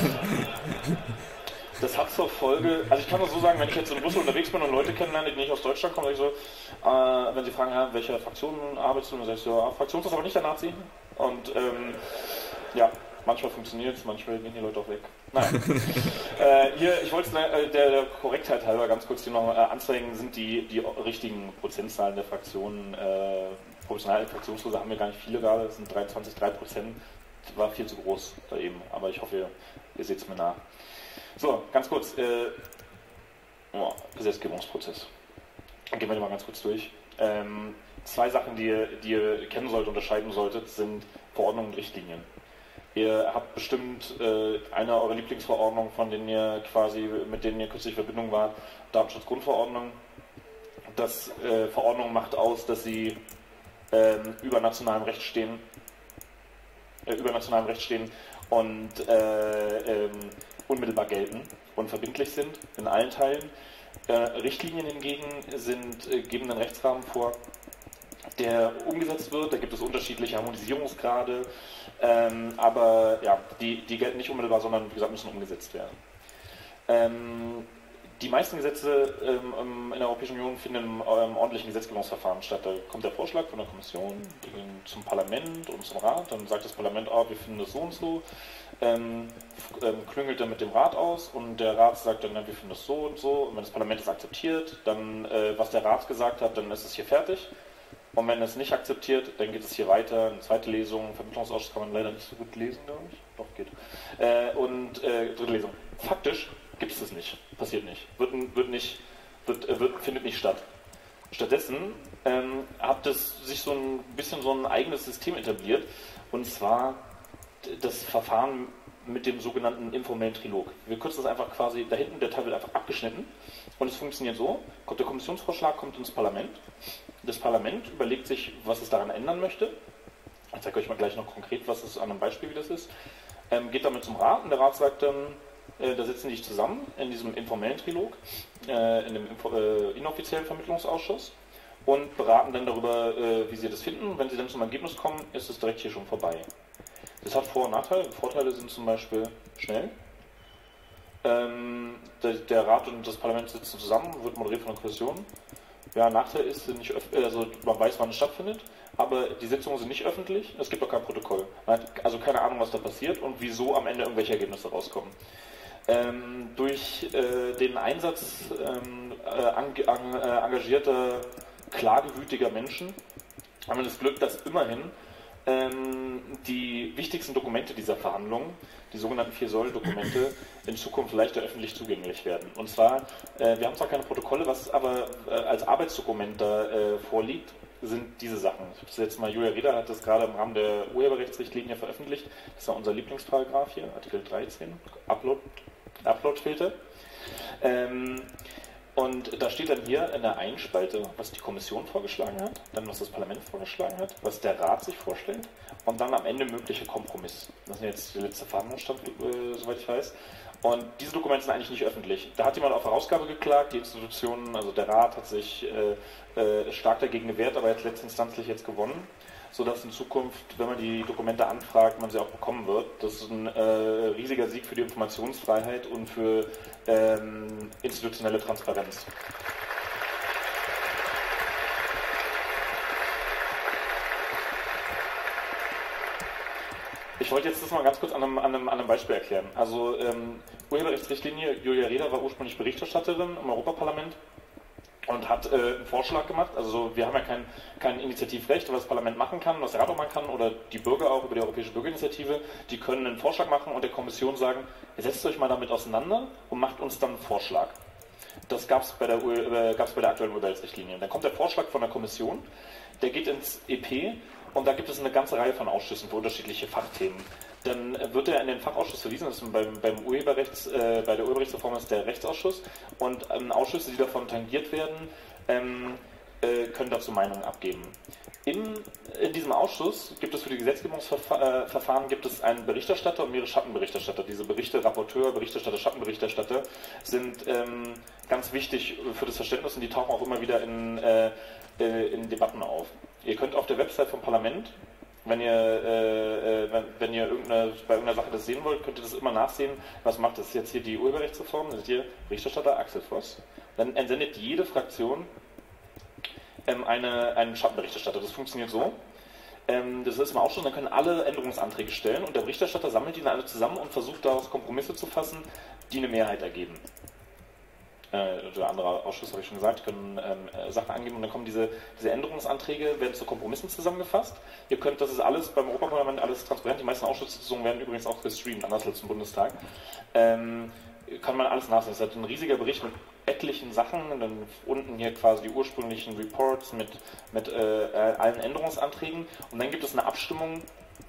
das hat zur Folge, also ich kann nur so sagen, wenn ich jetzt in Brüssel unterwegs bin und Leute kennenlerne, die nicht aus Deutschland kommen, sage ich so, äh, wenn sie fragen, ja, welche Fraktion arbeitest du, dann sage ich so, ja, Fraktion ist aber nicht der Nazi. Und ähm, ja, manchmal funktioniert es, manchmal gehen die Leute auch weg. Naja. äh, hier, ich wollte äh, der, der Korrektheit halber ganz kurz hier noch äh, anzeigen, sind die, die richtigen Prozentzahlen der Fraktionen, äh, professionelle Fraktionslose haben wir gar nicht viele gerade, das sind dreiundzwanzig Komma drei Prozent, war viel zu groß da eben, aber ich hoffe, ihr, ihr seht es mir nach. So, ganz kurz, äh, oh, Gesetzgebungsprozess. Gehen wir den mal ganz kurz durch. Ähm, zwei Sachen, die ihr, die ihr kennen solltet, unterscheiden solltet, sind Verordnungen und Richtlinien. Ihr habt bestimmt äh, eine eurer Lieblingsverordnungen, von denen ihr quasi, mit denen ihr kürzlich in Verbindung wart, Datenschutzgrundverordnung. Das äh, Verordnung macht aus, dass sie äh, über nationalem Recht stehen, äh, über nationalem Recht stehen und äh, ähm, unmittelbar gelten und verbindlich sind in allen Teilen. Äh, Richtlinien hingegen sind, äh, geben einen Rechtsrahmen vor, der umgesetzt wird. Da gibt es unterschiedliche Harmonisierungsgrade, ähm, aber ja, die, die gelten nicht unmittelbar, sondern wie gesagt müssen umgesetzt werden. Ähm, die meisten Gesetze ähm, in der Europäischen Union finden im ähm, ordentlichen Gesetzgebungsverfahren statt. Da kommt der Vorschlag von der Kommission zum Parlament und zum Rat, dann sagt das Parlament, oh, wir finden das so und so, ähm, ähm, klüngelt dann mit dem Rat aus und der Rat sagt dann, wir finden das so und so, und wenn das Parlament es akzeptiert, dann, äh, was der Rat gesagt hat, dann ist es hier fertig. Und wenn es nicht akzeptiert, dann geht es hier weiter, eine zweite Lesung, Vermittlungsausschuss kann man leider nicht so gut lesen, glaube ich. Doch, geht. Äh, und äh, dritte Lesung. Faktisch gibt es das nicht, passiert nicht, wird, wird nicht wird, wird, findet nicht statt. Stattdessen ähm, hat es sich so ein bisschen so ein eigenes System etabliert, und zwar das Verfahren mit dem sogenannten informellen Trilog. Wir kürzen das einfach quasi, da hinten der Teil wird einfach abgeschnitten, und es funktioniert so, kommt der Kommissionsvorschlag kommt ins Parlament, das Parlament überlegt sich, was es daran ändern möchte. Ich zeige euch mal gleich noch konkret, was es an einem Beispiel, wie das ist. Ähm, geht damit zum Rat, und der Rat sagt dann, äh, da sitzen die sich zusammen in diesem informellen Trilog, äh, in dem Info äh, inoffiziellen Vermittlungsausschuss, und beraten dann darüber, äh, wie sie das finden. Wenn sie dann zum Ergebnis kommen, ist es direkt hier schon vorbei. Das hat Vor- und Nachteile. Vorteile sind zum Beispiel schnell. Ähm, der, der Rat und das Parlament sitzen zusammen, wird moderiert von der Kommission. Ja, Nachteil ist, nicht also man weiß, wann es stattfindet, aber die Sitzungen sind nicht öffentlich, es gibt auch kein Protokoll. Man hat also keine Ahnung, was da passiert und wieso am Ende irgendwelche Ergebnisse rauskommen. Ähm, durch äh, den Einsatz ähm, äh, äh, engagierter, klagewütiger Menschen haben wir das Glück, dass immerhin ähm, die wichtigsten Dokumente dieser Verhandlungen, die sogenannten Vier-Säulen-Dokumente, in Zukunft leichter öffentlich zugänglich werden. Und zwar, äh, wir haben zwar keine Protokolle, was aber äh, als Arbeitsdokument da äh, vorliegt, sind diese Sachen. Ich habe das jetzt mal, Julia Reda hat das gerade im Rahmen der Urheberrechtsrichtlinie veröffentlicht. Das ist ja unser Lieblingsparagraph hier, Artikel dreizehn, Upload, Upload-Filter. Ähm, Und da steht dann hier in der einen Spalte, was die Kommission vorgeschlagen hat, dann was das Parlament vorgeschlagen hat, was der Rat sich vorstellt und dann am Ende mögliche Kompromiss. Das ist jetzt der letzte Verhandlungsstand, äh, soweit ich weiß. Und diese Dokumente sind eigentlich nicht öffentlich. Da hat jemand auf Herausgabe geklagt, die Institutionen, also der Rat hat sich äh, äh, stark dagegen gewehrt, aber jetzt letztinstanzlich jetzt gewonnen, sodass in Zukunft, wenn man die Dokumente anfragt, man sie auch bekommen wird. Das ist ein äh, riesiger Sieg für die Informationsfreiheit und für ähm, institutionelle Transparenz. Ich wollte jetzt das mal ganz kurz an einem, an einem, an einem Beispiel erklären. Also ähm, Urheberrechtsrichtlinie, Julia Reda war ursprünglich Berichterstatterin im Europaparlament und hat äh, einen Vorschlag gemacht. Also wir haben ja kein, kein Initiativrecht, was das Parlament machen kann, was der Rat auch machen kann, oder die Bürger auch über die Europäische Bürgerinitiative. Die können einen Vorschlag machen und der Kommission sagen, setzt euch mal damit auseinander und macht uns dann einen Vorschlag. Das gab es bei, äh, bei der aktuellen Urheberrechtsrichtlinie. Dann kommt der Vorschlag von der Kommission, der geht ins E P und da gibt es eine ganze Reihe von Ausschüssen für unterschiedliche Fachthemen. Dann wird er in den Fachausschuss verwiesen, das ist beim, beim Urheberrechts, äh, bei der Urheberrechtsreform ist der Rechtsausschuss, und ähm, Ausschüsse, die davon tangiert werden, ähm, äh, können dazu Meinungen abgeben. In, in diesem Ausschuss gibt es für die Gesetzgebungsverfahren gibt es einen Berichterstatter und mehrere Schattenberichterstatter. Diese Berichte, Rapporteur, Berichterstatter, Schattenberichterstatter sind ähm, ganz wichtig für das Verständnis, und die tauchen auch immer wieder in, äh, in Debatten auf. Ihr könnt auf der Website vom Parlament, wenn ihr, äh, wenn, wenn ihr irgendeine, bei irgendeiner Sache das sehen wollt, könnt ihr das immer nachsehen. Was macht das jetzt hier die Urheberrechtsreform? Das ist hier Berichterstatter Axel Voss. Dann entsendet jede Fraktion ähm, eine, einen Schattenberichterstatter. Das funktioniert so. Ähm, das ist im Ausschuss, dann können alle Änderungsanträge stellen und der Berichterstatter sammelt die dann alle zusammen und versucht daraus Kompromisse zu fassen, die eine Mehrheit ergeben. Der andere Ausschuss, habe ich schon gesagt, können ähm, Sachen angeben und dann kommen diese, diese Änderungsanträge, werden zu Kompromissen zusammengefasst. Ihr könnt, das ist alles beim Europaparlament alles transparent, die meisten Ausschusssitzungen werden übrigens auch gestreamt, anders als im Bundestag. Ähm, kann man alles nachsehen. Es ist halt ein riesiger Bericht mit etlichen Sachen, und dann unten hier quasi die ursprünglichen Reports mit, mit äh, allen Änderungsanträgen, und dann gibt es eine Abstimmung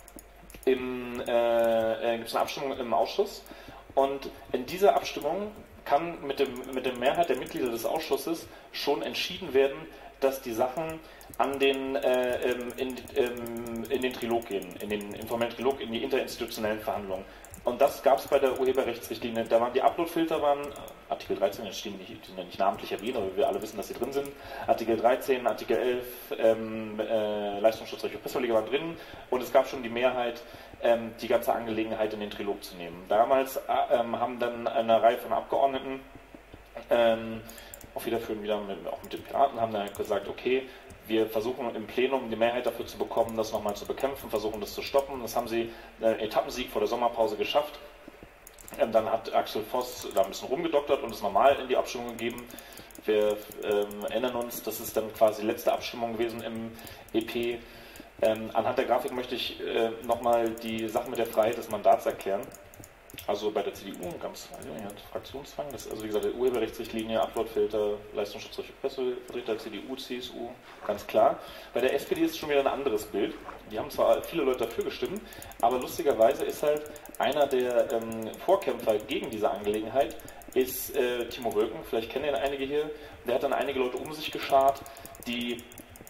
im, äh, äh, gibt es eine Abstimmung im Ausschuss, und in dieser Abstimmung kann mit, dem, mit der Mehrheit der Mitglieder des Ausschusses schon entschieden werden, dass die Sachen an den, äh, in, in, in den Trilog gehen, in den informellen Trilog, in die interinstitutionellen Verhandlungen. Und das gab es bei der Urheberrechtsrichtlinie. Da waren die Uploadfilter, waren Artikel dreizehn, jetzt stehen nicht, die sind ja nicht namentlich erwähnt, aber wir alle wissen, dass sie drin sind. Artikel dreizehn, Artikel elf, ähm, äh, Leistungsschutzrecht für Presseverleger waren drin. Und es gab schon die Mehrheit, ähm, die ganze Angelegenheit in den Trilog zu nehmen. Damals ähm, haben dann eine Reihe von Abgeordneten, ähm, auch wieder für, wieder mit, auch mit den Piraten, haben dann gesagt, okay, wir versuchen im Plenum die Mehrheit dafür zu bekommen, das nochmal zu bekämpfen, versuchen das zu stoppen. Das haben sie, einen Etappensieg vor der Sommerpause geschafft. Ähm, dann hat Axel Voss da ein bisschen rumgedoktert und es nochmal in die Abstimmung gegeben. Wir ähm, erinnern uns, das ist dann quasi die letzte Abstimmung gewesen im E P. Ähm, anhand der Grafik möchte ich äh, nochmal die Sache mit der Freiheit des Mandats erklären. Also bei der C D U, ganz ja, Fraktionszwang, das ist also wie gesagt die Urheberrechtsrichtlinie, Uploadfilter, Leistungsschutzrecht für Pressevertreter, C D U, C S U, ganz klar. Bei der S P D ist es schon wieder ein anderes Bild. Die haben zwar viele Leute dafür gestimmt, aber lustigerweise ist halt einer der ähm, Vorkämpfer gegen diese Angelegenheit, ist äh, Timo Wölken, vielleicht kennen ihn einige hier, der hat dann einige Leute um sich geschart, die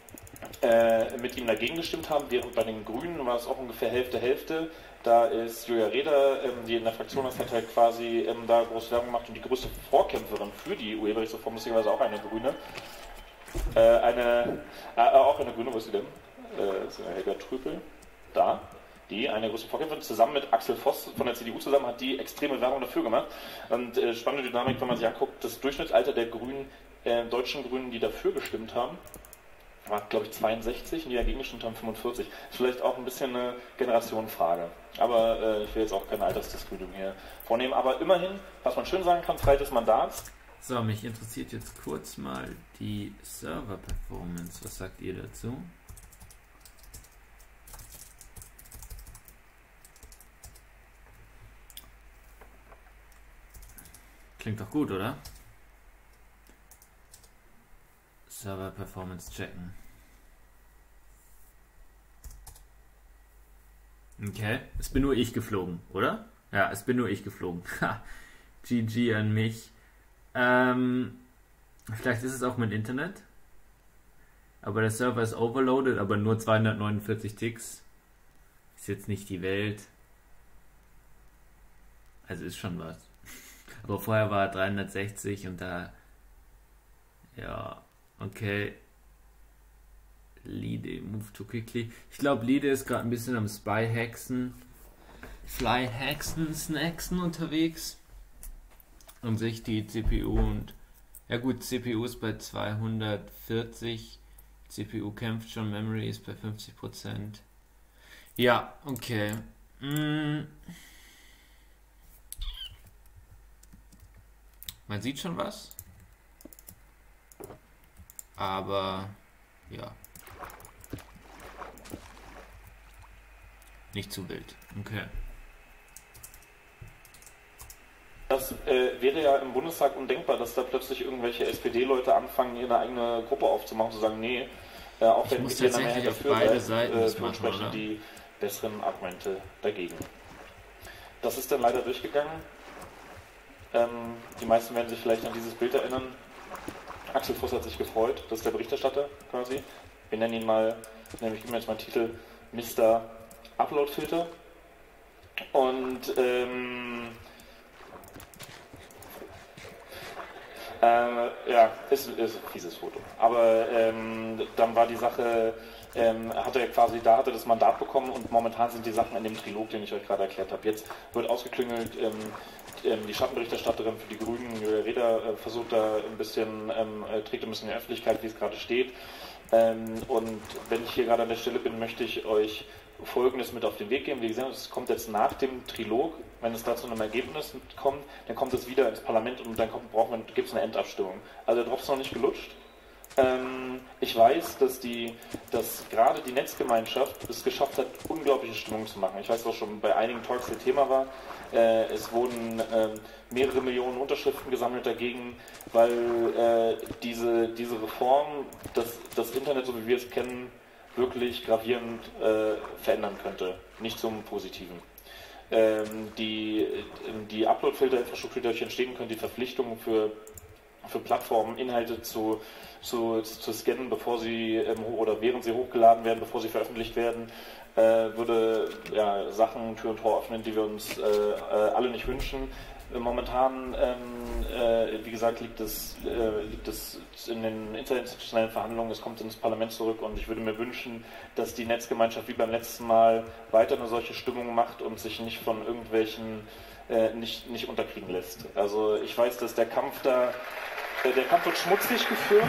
äh, mit ihm dagegen gestimmt haben, während bei den Grünen war es auch ungefähr Hälfte, Hälfte. Da ist Julia Reda, ähm, die in der Fraktion ist, hat halt quasi ähm, da große Werbung gemacht und die größte Vorkämpferin für die Urheberrechtsreform, lustigerweise auch eine Grüne. Äh, eine, äh, auch eine Grüne, wo ist sie denn? Äh, ist Helga Trüpel. Da. Die, eine große Vorkämpferin, zusammen mit Axel Voss von der C D U zusammen, hat die extreme Werbung dafür gemacht. Und äh, spannende Dynamik, wenn man sich anguckt, das Durchschnittsalter der Grünen, äh, deutschen Grünen, die dafür gestimmt haben, war, glaube ich, zweiundsechzig und die dagegen gestimmt haben fünfundvierzig. Ist vielleicht auch ein bisschen eine Generationenfrage. Aber äh, ich will jetzt auch keine Altersdiskriminierung hier vornehmen. Aber immerhin, was man schön sagen kann, Freiheit des Mandats. So, mich interessiert jetzt kurz mal die Server-Performance. Was sagt ihr dazu? Klingt doch gut, oder? Server-Performance checken. Okay, es bin nur ich geflogen, oder? Ja, es bin nur ich geflogen. G G an mich. Ähm, vielleicht ist es auch mein Internet. Aber der Server ist overloaded, aber nur zweihundertneunundvierzig Ticks. Ist jetzt nicht die Welt. Also ist schon was. Aber vorher war er dreihundertsechzig und da... Ja, okay. Lide, move too quickly. Ich glaube, Lide ist gerade ein bisschen am Spy-Hexen. Fly-Hexen, Snacksen unterwegs. Und sich die C P U und... Ja gut, C P U ist bei zweihundertvierzig. C P U kämpft schon, Memory ist bei fünfzig Prozent. Ja, okay. Mm. Man sieht schon was. Aber, ja. Nicht zu wild. Okay. Das äh, wäre ja im Bundestag undenkbar, dass da plötzlich irgendwelche S P D-Leute anfangen, ihre eigene Gruppe aufzumachen, zu sagen, nee, äh, auch ich wenn muss wir tatsächlich auf beide Seiten äh, das machen, sprechen oder? Die besseren Argumente dagegen. Das ist dann leider durchgegangen. Ähm, die meisten werden sich vielleicht an dieses Bild erinnern. Axel Voss hat sich gefreut, das ist der Berichterstatter quasi. Wir nennen ihn mal, nämlich geben wir jetzt mal den Titel Mister Uploadfilter. Und ähm, äh, ja, ist, ist ein fieses Foto. Aber ähm, dann war die Sache, ähm, hat er quasi, da hat er das Mandat bekommen und momentan sind die Sachen in dem Trilog, den ich euch gerade erklärt habe. Jetzt wird ausgeklüngelt, ähm, die Schattenberichterstatterin für die Grünen, Julia Reda, äh, versucht da ein bisschen, ähm, trägt ein bisschen in die Öffentlichkeit, wie es gerade steht. Ähm, und wenn ich hier gerade an der Stelle bin, möchte ich euch Folgendes mit auf den Weg geben. Wie gesagt, es kommt jetzt nach dem Trilog, wenn es da zu einem Ergebnis kommt, dann kommt es wieder ins Parlament und dann gibt es eine Endabstimmung. Also der Drops ist noch nicht gelutscht. Ähm, ich weiß, dass, die, dass gerade die Netzgemeinschaft es geschafft hat, unglaubliche Stimmung zu machen. Ich weiß auch schon, bei einigen Talks der Thema war, äh, es wurden äh, mehrere Millionen Unterschriften gesammelt dagegen, weil äh, diese, diese Reform das, das Internet, so wie wir es kennen, wirklich gravierend äh, verändern könnte, nicht zum Positiven. Ähm, die die Upload-Filter-Infrastruktur, die dadurch entstehen könnte, die Verpflichtungen für für Plattformen Inhalte zu, zu, zu scannen, bevor sie ähm, oder während sie hochgeladen werden, bevor sie veröffentlicht werden, äh, würde ja, Sachen Tür und Tor öffnen, die wir uns äh, äh, alle nicht wünschen. Momentan, ähm, äh, wie gesagt, liegt es, äh, liegt es in den interinstitutionellen Verhandlungen, es kommt ins Parlament zurück und ich würde mir wünschen, dass die Netzgemeinschaft wie beim letzten Mal weiter eine solche Stimmung macht und sich nicht von irgendwelchen, äh, nicht, nicht unterkriegen lässt. Also ich weiß, dass der Kampf da, äh, der Kampf wird schmutzig geführt.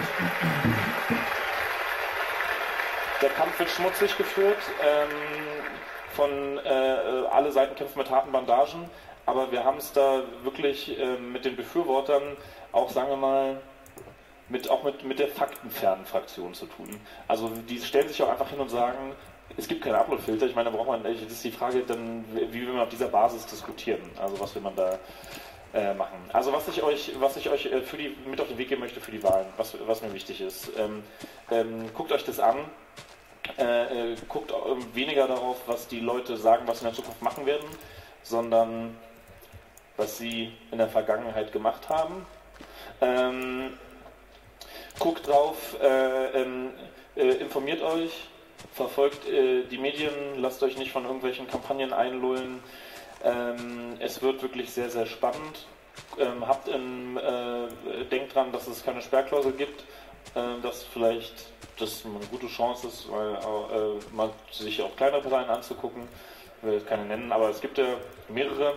Der Kampf wird schmutzig geführt. Ähm, von äh, alle Seiten kämpfen mit harten Bandagen. Aber wir haben es da wirklich äh, mit den Befürwortern auch, sagen wir mal, mit, auch mit, mit der faktenfernen Fraktion zu tun. Also die stellen sich auch einfach hin und sagen, es gibt keine Upload-Filter. Ich meine, da braucht man, das ist die Frage dann, wie will man auf dieser Basis diskutieren? Also was will man da äh, machen? Also was ich euch, was ich euch für die, mit auf den Weg geben möchte für die Wahlen, was, was mir wichtig ist, ähm, ähm, guckt euch das an. Äh, äh, guckt äh, weniger darauf, was die Leute sagen, was sie in der Zukunft machen werden, sondern was sie in der Vergangenheit gemacht haben. Ähm, guckt drauf, äh, äh, informiert euch, verfolgt äh, die Medien, lasst euch nicht von irgendwelchen Kampagnen einlullen. Ähm, es wird wirklich sehr, sehr spannend. Ähm, habt im, äh, denkt dran, dass es keine Sperrklausel gibt, äh, dass vielleicht das eine gute Chance ist, weil, äh, mal sich auch kleinere Parteien anzugucken. Ich will jetzt keine nennen, aber es gibt ja mehrere.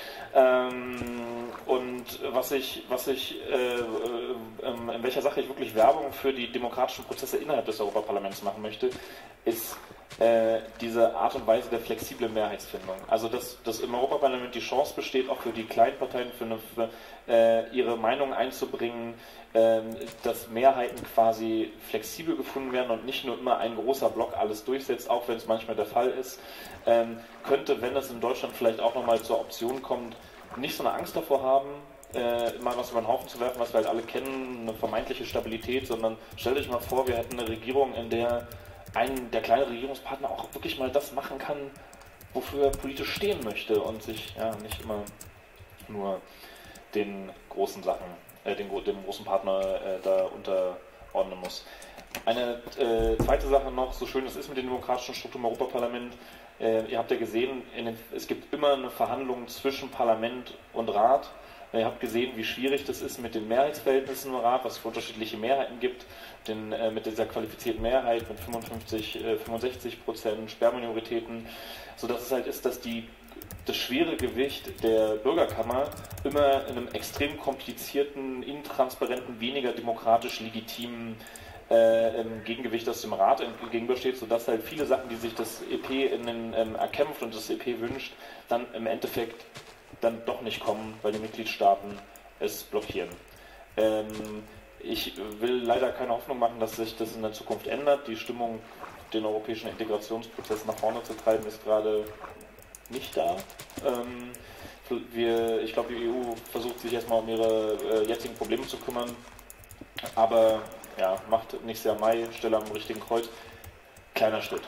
Ähm, und was ich, was ich äh, äh, in welcher Sache ich wirklich Werbung für die demokratischen Prozesse innerhalb des Europaparlaments machen möchte, ist äh, diese Art und Weise der flexiblen Mehrheitsfindung. Also dass, dass im Europaparlament die Chance besteht, auch für die kleinen Parteien für eine, für, äh, ihre Meinung einzubringen, äh, dass Mehrheiten quasi flexibel gefunden werden und nicht nur immer ein großer Block alles durchsetzt, auch wenn es manchmal der Fall ist. Ähm, könnte, wenn es in Deutschland vielleicht auch nochmal zur Option kommt, nicht so eine Angst davor haben, äh, mal was über den Haufen zu werfen, was wir halt alle kennen, eine vermeintliche Stabilität, sondern stellt euch mal vor, wir hätten eine Regierung, in der ein der kleine Regierungspartner auch wirklich mal das machen kann, wofür er politisch stehen möchte und sich ja nicht immer nur den großen Sachen, äh, den, dem großen Partner äh, da unterordnen muss. Eine äh, zweite Sache noch, so schön es ist mit den demokratischen Strukturen im Europaparlament, äh, ihr habt ja gesehen, in den, es gibt immer eine Verhandlung zwischen Parlament und Rat. Ihr habt gesehen, wie schwierig das ist mit den Mehrheitsverhältnissen im Rat, was es für unterschiedliche Mehrheiten gibt, den, äh, mit dieser qualifizierten Mehrheit mit fünfundfünfzig, äh, fünfundsechzig Prozent Sperrminoritäten, sodass es halt ist, dass die, das schwere Gewicht der Bürgerkammer immer in einem extrem komplizierten, intransparenten, weniger demokratisch legitimen Äh, im Gegengewicht aus dem Rat gegenübersteht, sodass halt viele Sachen, die sich das E P in den, ähm, erkämpft und das E P wünscht, dann im Endeffekt dann doch nicht kommen, weil die Mitgliedstaaten es blockieren. Ähm, ich will leider keine Hoffnung machen, dass sich das in der Zukunft ändert. Die Stimmung, den europäischen Integrationsprozess nach vorne zu treiben, ist gerade nicht da. Ähm, wir, ich glaube, die E U versucht sich erstmal um ihre äh, jetzigen Probleme zu kümmern, aber ja, macht nächstes Jahr Mai, Stelle am richtigen Kreuz. Kleiner Schritt.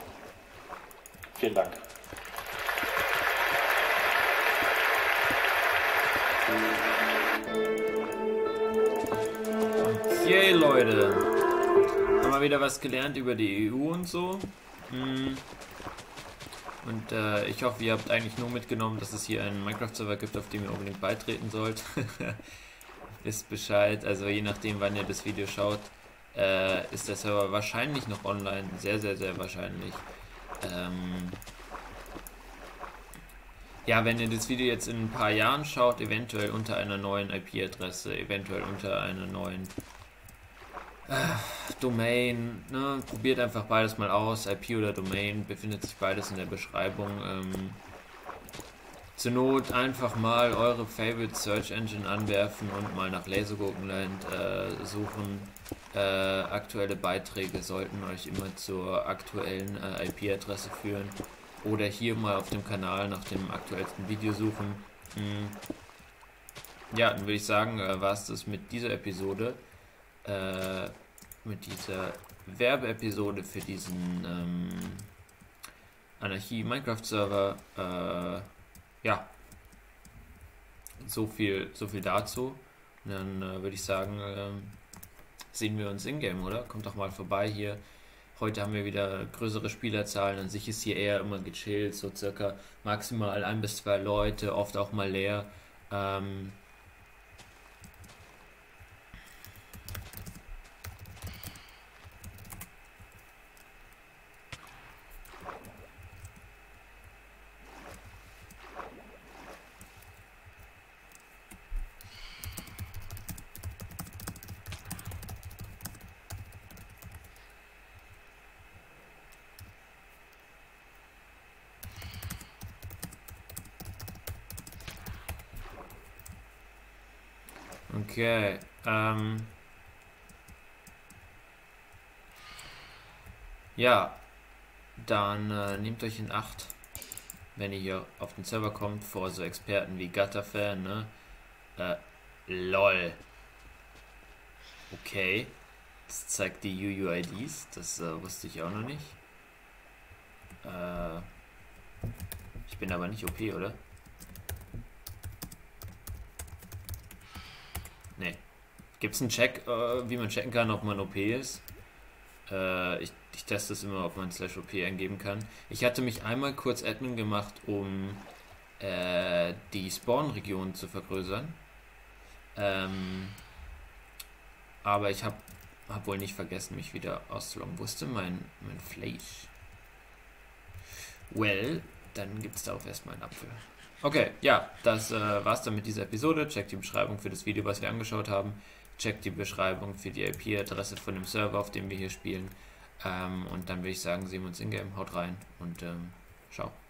Vielen Dank. Yay, Leute. Haben wir wieder was gelernt über die E U und so. Und äh, ich hoffe, ihr habt eigentlich nur mitgenommen, dass es hier einen Minecraft-Server gibt, auf dem ihr unbedingt beitreten sollt. Wisst Bescheid, also je nachdem, wann ihr das Video schaut, äh, ist der Server wahrscheinlich noch online, sehr, sehr, sehr wahrscheinlich. Ähm ja, wenn ihr das Video jetzt in ein paar Jahren schaut, eventuell unter einer neuen I P-Adresse, eventuell unter einer neuen äh, Domain, ne? Probiert einfach beides mal aus, I P oder Domain, befindet sich beides in der Beschreibung. Ähm Zur Not einfach mal eure Favorite Search Engine anwerfen und mal nach Lasergurkenland äh, suchen. Äh, aktuelle Beiträge sollten euch immer zur aktuellen äh, I P-Adresse führen. Oder hier mal auf dem Kanal nach dem aktuellsten Video suchen. Hm. Ja, dann würde ich sagen, äh, war es das mit dieser Episode. Äh, mit dieser Werbeepisode für diesen ähm, Anarchie-Minecraft-Server. Äh, Ja, so viel, so viel dazu. Dann äh, würde ich sagen, äh, sehen wir uns in-game, oder? Kommt doch mal vorbei hier. Heute haben wir wieder größere Spielerzahlen. An sich ist hier eher immer gechillt, so circa maximal ein bis zwei Leute, oft auch mal leer. Ähm, Okay, ähm, ja, dann äh, nehmt euch in Acht, wenn ihr hier auf den Server kommt, vor so Experten wie Gutterfan, ne? Äh, lol. Okay, das zeigt die U U I Ds, das äh, wusste ich auch noch nicht. Äh, ich bin aber nicht O P, oder? Ne. Gibt es einen Check, äh, wie man checken kann, ob man O P ist? Äh, ich, ich teste es immer, ob man slash O P eingeben kann. Ich hatte mich einmal kurz Admin gemacht, um äh, die Spawn-Region zu vergrößern. Ähm, aber ich habe hab wohl nicht vergessen, mich wieder auszuloggen. Wo ist denn mein, mein Fleisch? Well, dann gibt es da auch erstmal einen Apfel. Okay, ja, das äh, war's dann mit dieser Episode. Checkt die Beschreibung für das Video, was wir angeschaut haben. Checkt die Beschreibung für die I P-Adresse von dem Server, auf dem wir hier spielen. Ähm, und dann würde ich sagen, sehen wir uns in-game. Haut rein und ähm, ciao.